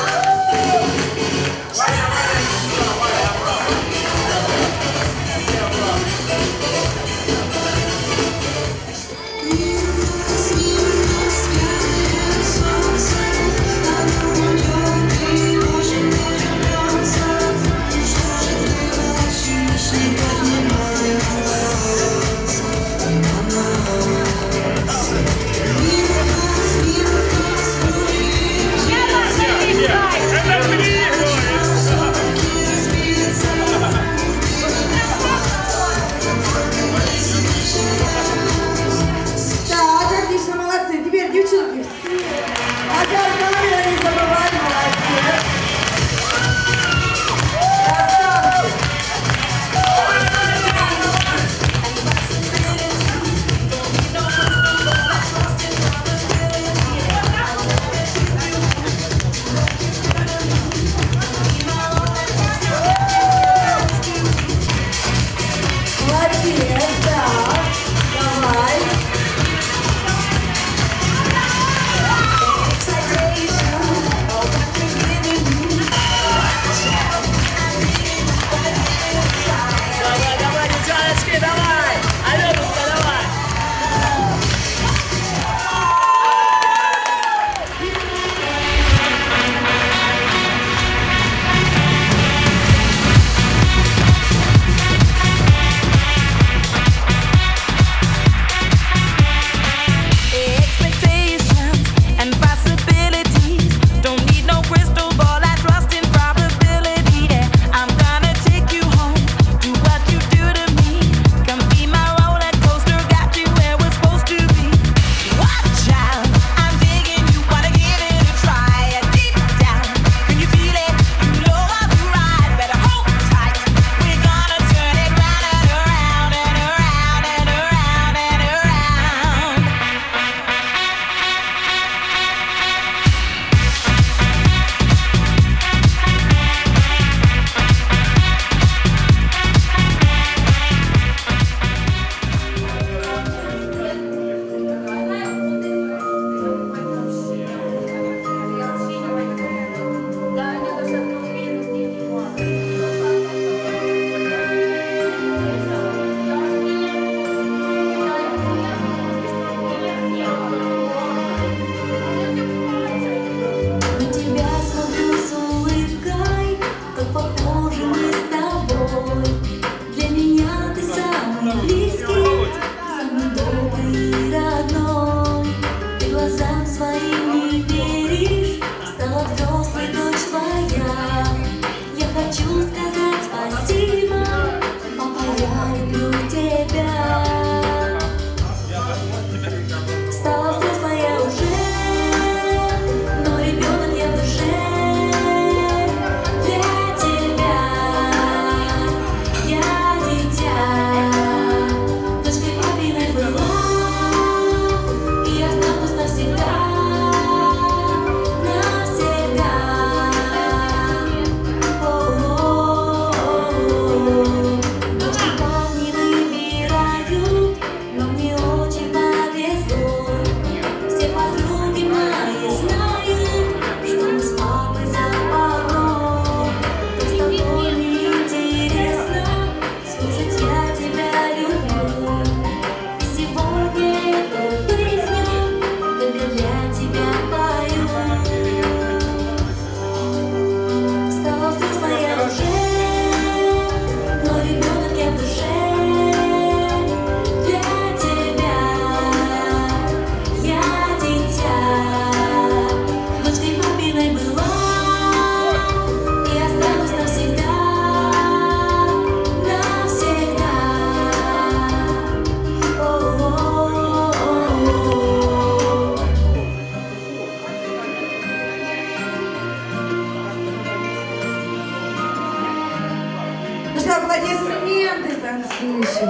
Аплодисменты танцующим.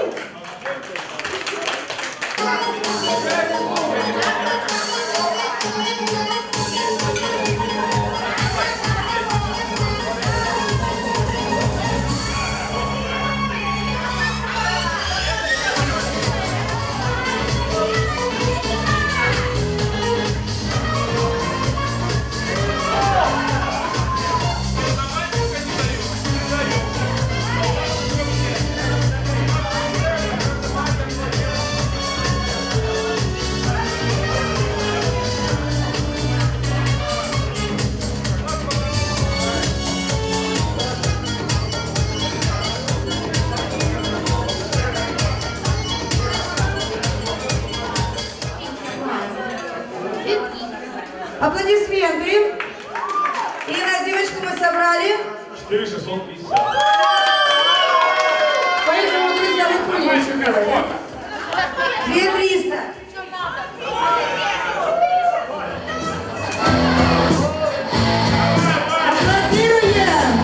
Аплодисменты. И на девочку мы собрали четыре тысячи шестьсот пятьдесят. Поэтому, друзья, вы поняли, что делать. две триста. Аплодируем.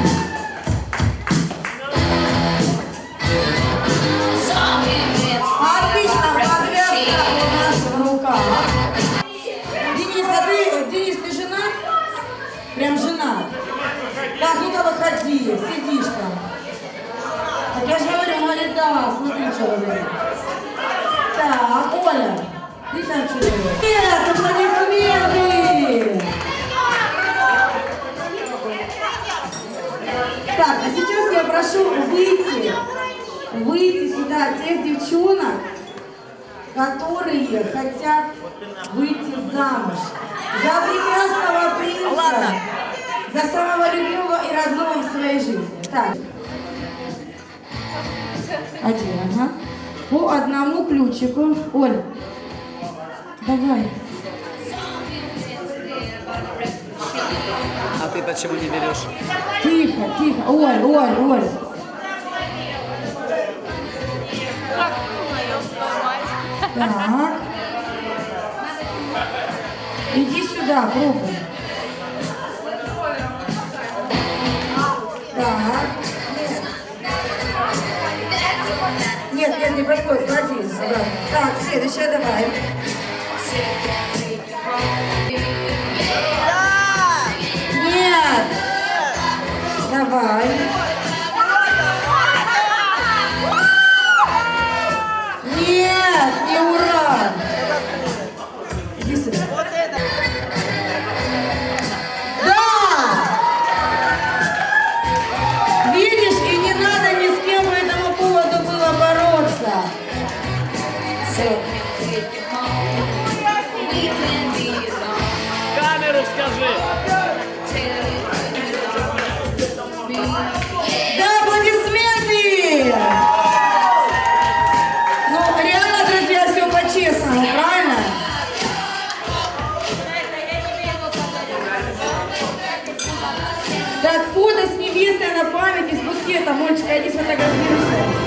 Отлично, подвязка у нас в руках. Денис, а ты, Денис, ты женат? Прям женат. Так, ну-ка выходи, сидишь там. Так я же говорю, он говорит, да, смотри, что говорит. Так, Оля, ты там что говоришь? Нет, аплодисменты! Так, а сейчас я прошу выйти, выйти сюда тех девчонок, которые хотят выйти замуж за прекрасного принца, ладно, за самого любимого и родного в своей жизни. Так. Один, ага. По одному ключику. Оль, давай. А ты почему не берешь? Тихо, тихо. Оль, Оль, Оль. Так. Иди сюда, пробуй. Так. Нет, нет, не подходит, молодец. Так, следующая, давай. Нет. Давай. Нет, не ура. Иди сюда. Да! Видишь, и не надо ни с кем по этому поводу было бороться. Камеру скажи. Да, аплодисменты! Ну, реально, друзья, все по-честному, правильно? Так, фото с невестой на память из букета. Мальчика, иди сфотографируйся.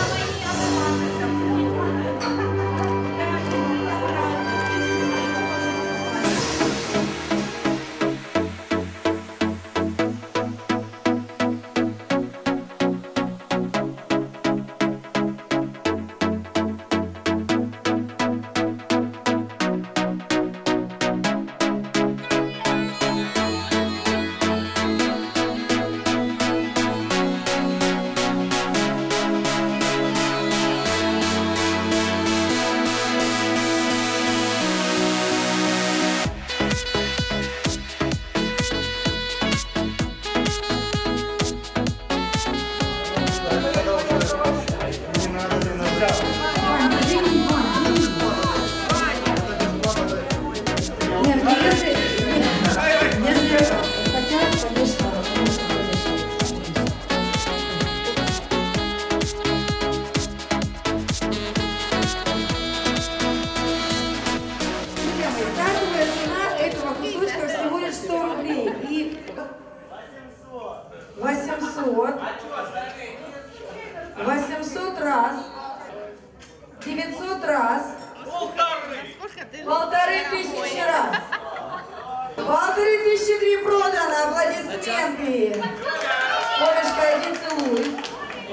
восемьсот раз, девятьсот раз, полторы тысячи раз, полторы тысячи три продано, аплодисменты. Олечка, иди целуй.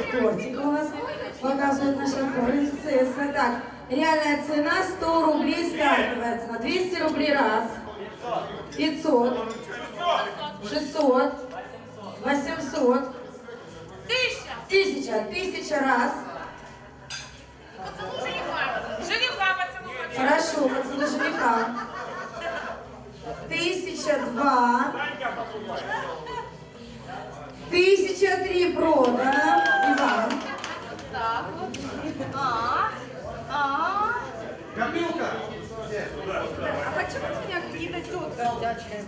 тортик у нас показывает наша принцесса. Так, реальная цена сто рублей, стартовая цена. двести рублей раз, пятьсот, шестьсот, восемьсот, тысяча, тысяча раз. Хорошо, поцелуй жениха. Тысяча два. Тысяча три продано. Иван. Так вот. А, а. Копилка. А почему у меня какие-то тетки дядьки?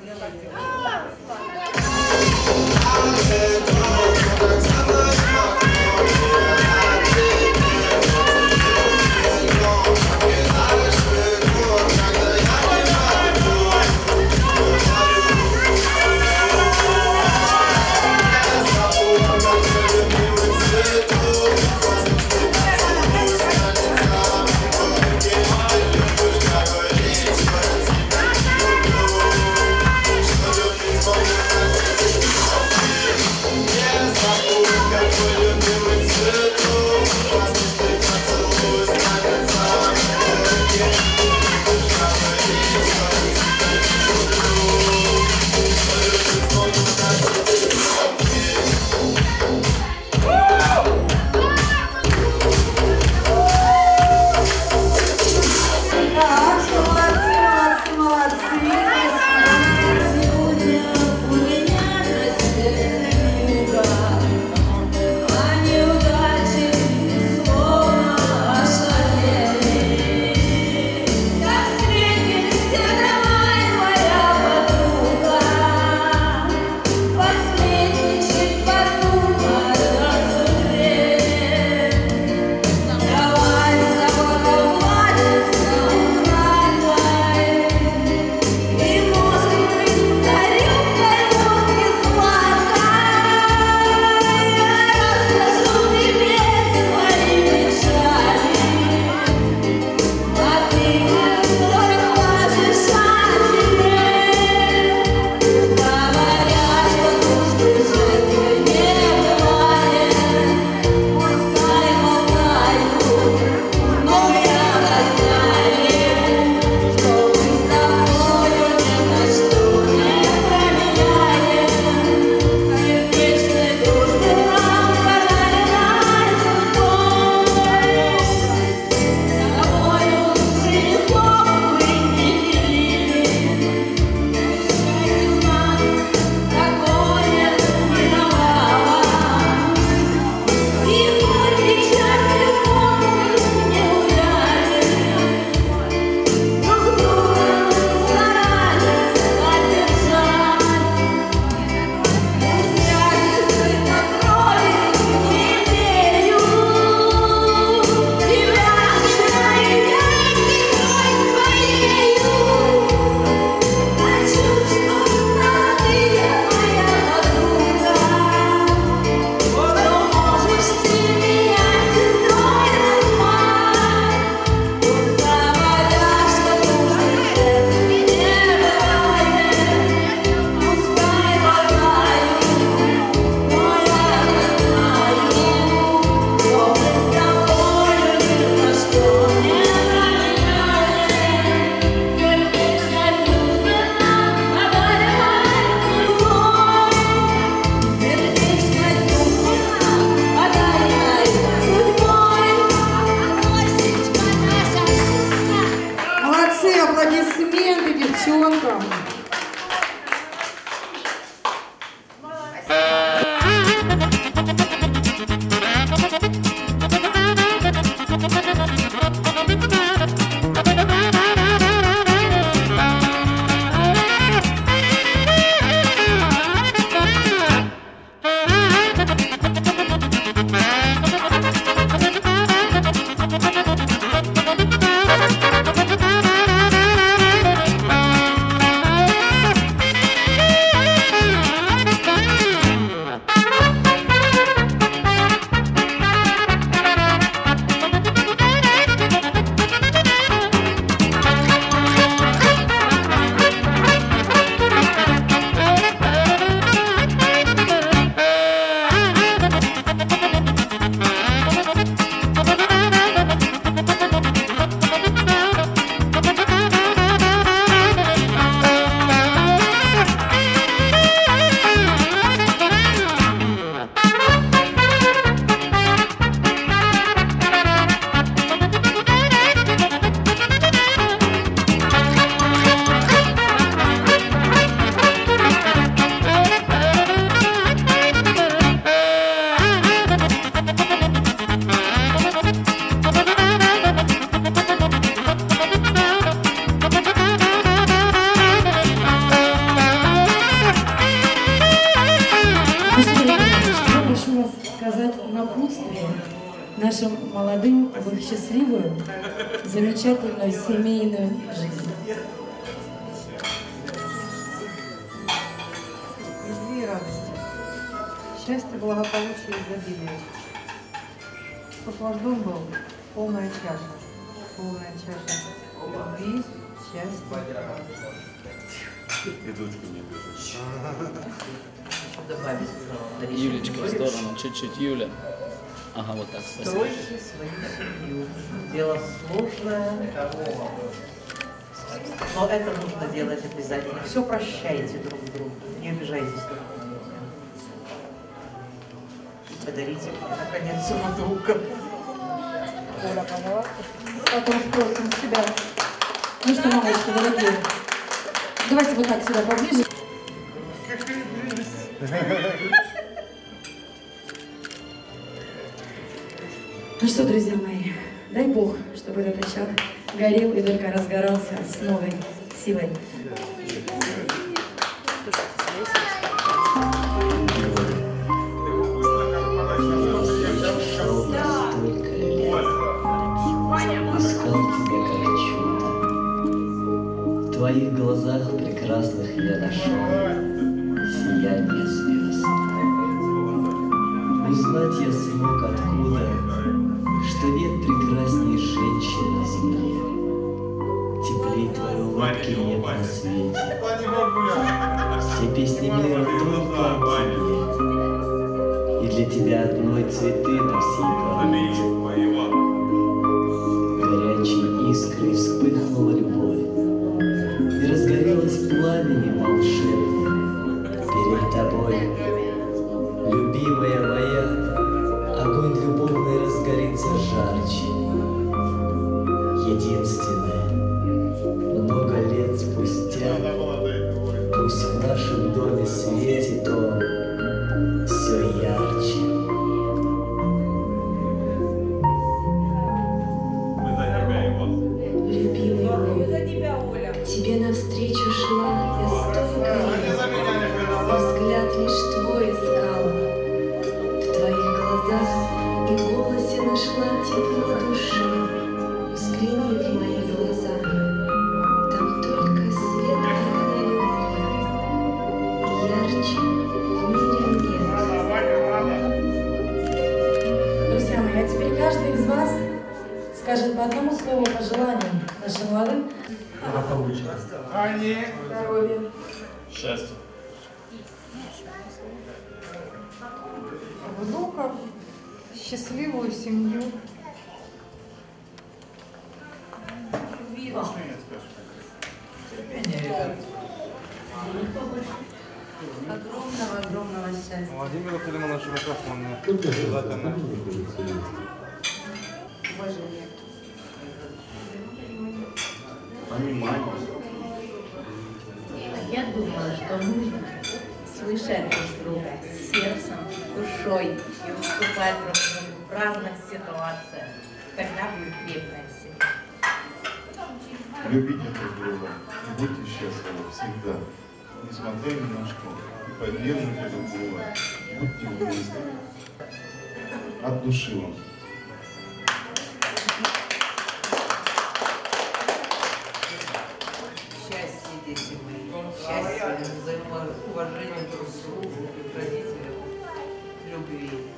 нашим молодым в их счастливую, замечательную семейную жизнь. Любви и радости, счастья, благополучия и изобилия. Чтоб ваш дом был полная чаша, полная чаша любви, счастья. И дочку не бежишь. Юлечка в сторону, чуть-чуть, Юля. Ага, вот так. Спасибо. Стройте свою семью. Дело сложное, но это нужно делать обязательно. Все прощайте друг другу, не обижайтесь друг на друга. Подарите мне, наконец, внука. Оля, поняла? Потом спросим себя. Ну что, мамочки, дорогие, давайте вот так сюда поближе. Ну что, друзья мои, дай Бог, чтобы этот очаг горел и только разгорался с новой силой. В твоих глазах прекрасных я нашел сияние звезд. Узнать я смог откуда, что нет прекрасней женщин на земле. Теплей твоей улыбки нет на свете. Все песни мира только о тебе. И для тебя одной цветы на всей планете. Горячей искрой вспыхнула любовь, и разгорелось пламенем волшебным перед тобой. Любимая моя, огонь любовный разгорится жарче. Единственное, много лет спустя, пусть в нашем доме светит он все ярче. Тебе навстречу шла я столько лет, взгляд лишь твой искала. В твоих глазах и голосе нашла тепло души. Взгляни в мои глаза, там только свет огня любви. Ярче в мире нет. Друзья мои, а теперь каждый из вас скажет по одному слову пожеланию нашим молодым. Благополучия. Здоровья. Счастья. Внуков, счастливую семью. Огромного-огромного счастья. Владимиру Филимоновичу микрофон. Обязательно. Уважение. Понимание. Я думаю, что нужно слышать друг друга сердцем, душой и уступать друг другу в разных ситуациях. Тогда будет крепкая семья. Любите друг друга и будьте счастливы всегда, несмотря ни на что. И поддерживайте друг друга, будьте вместе. От души вам. Счастье, дети мои, счастье, взаимоуважение друг к другу, родителям, любви.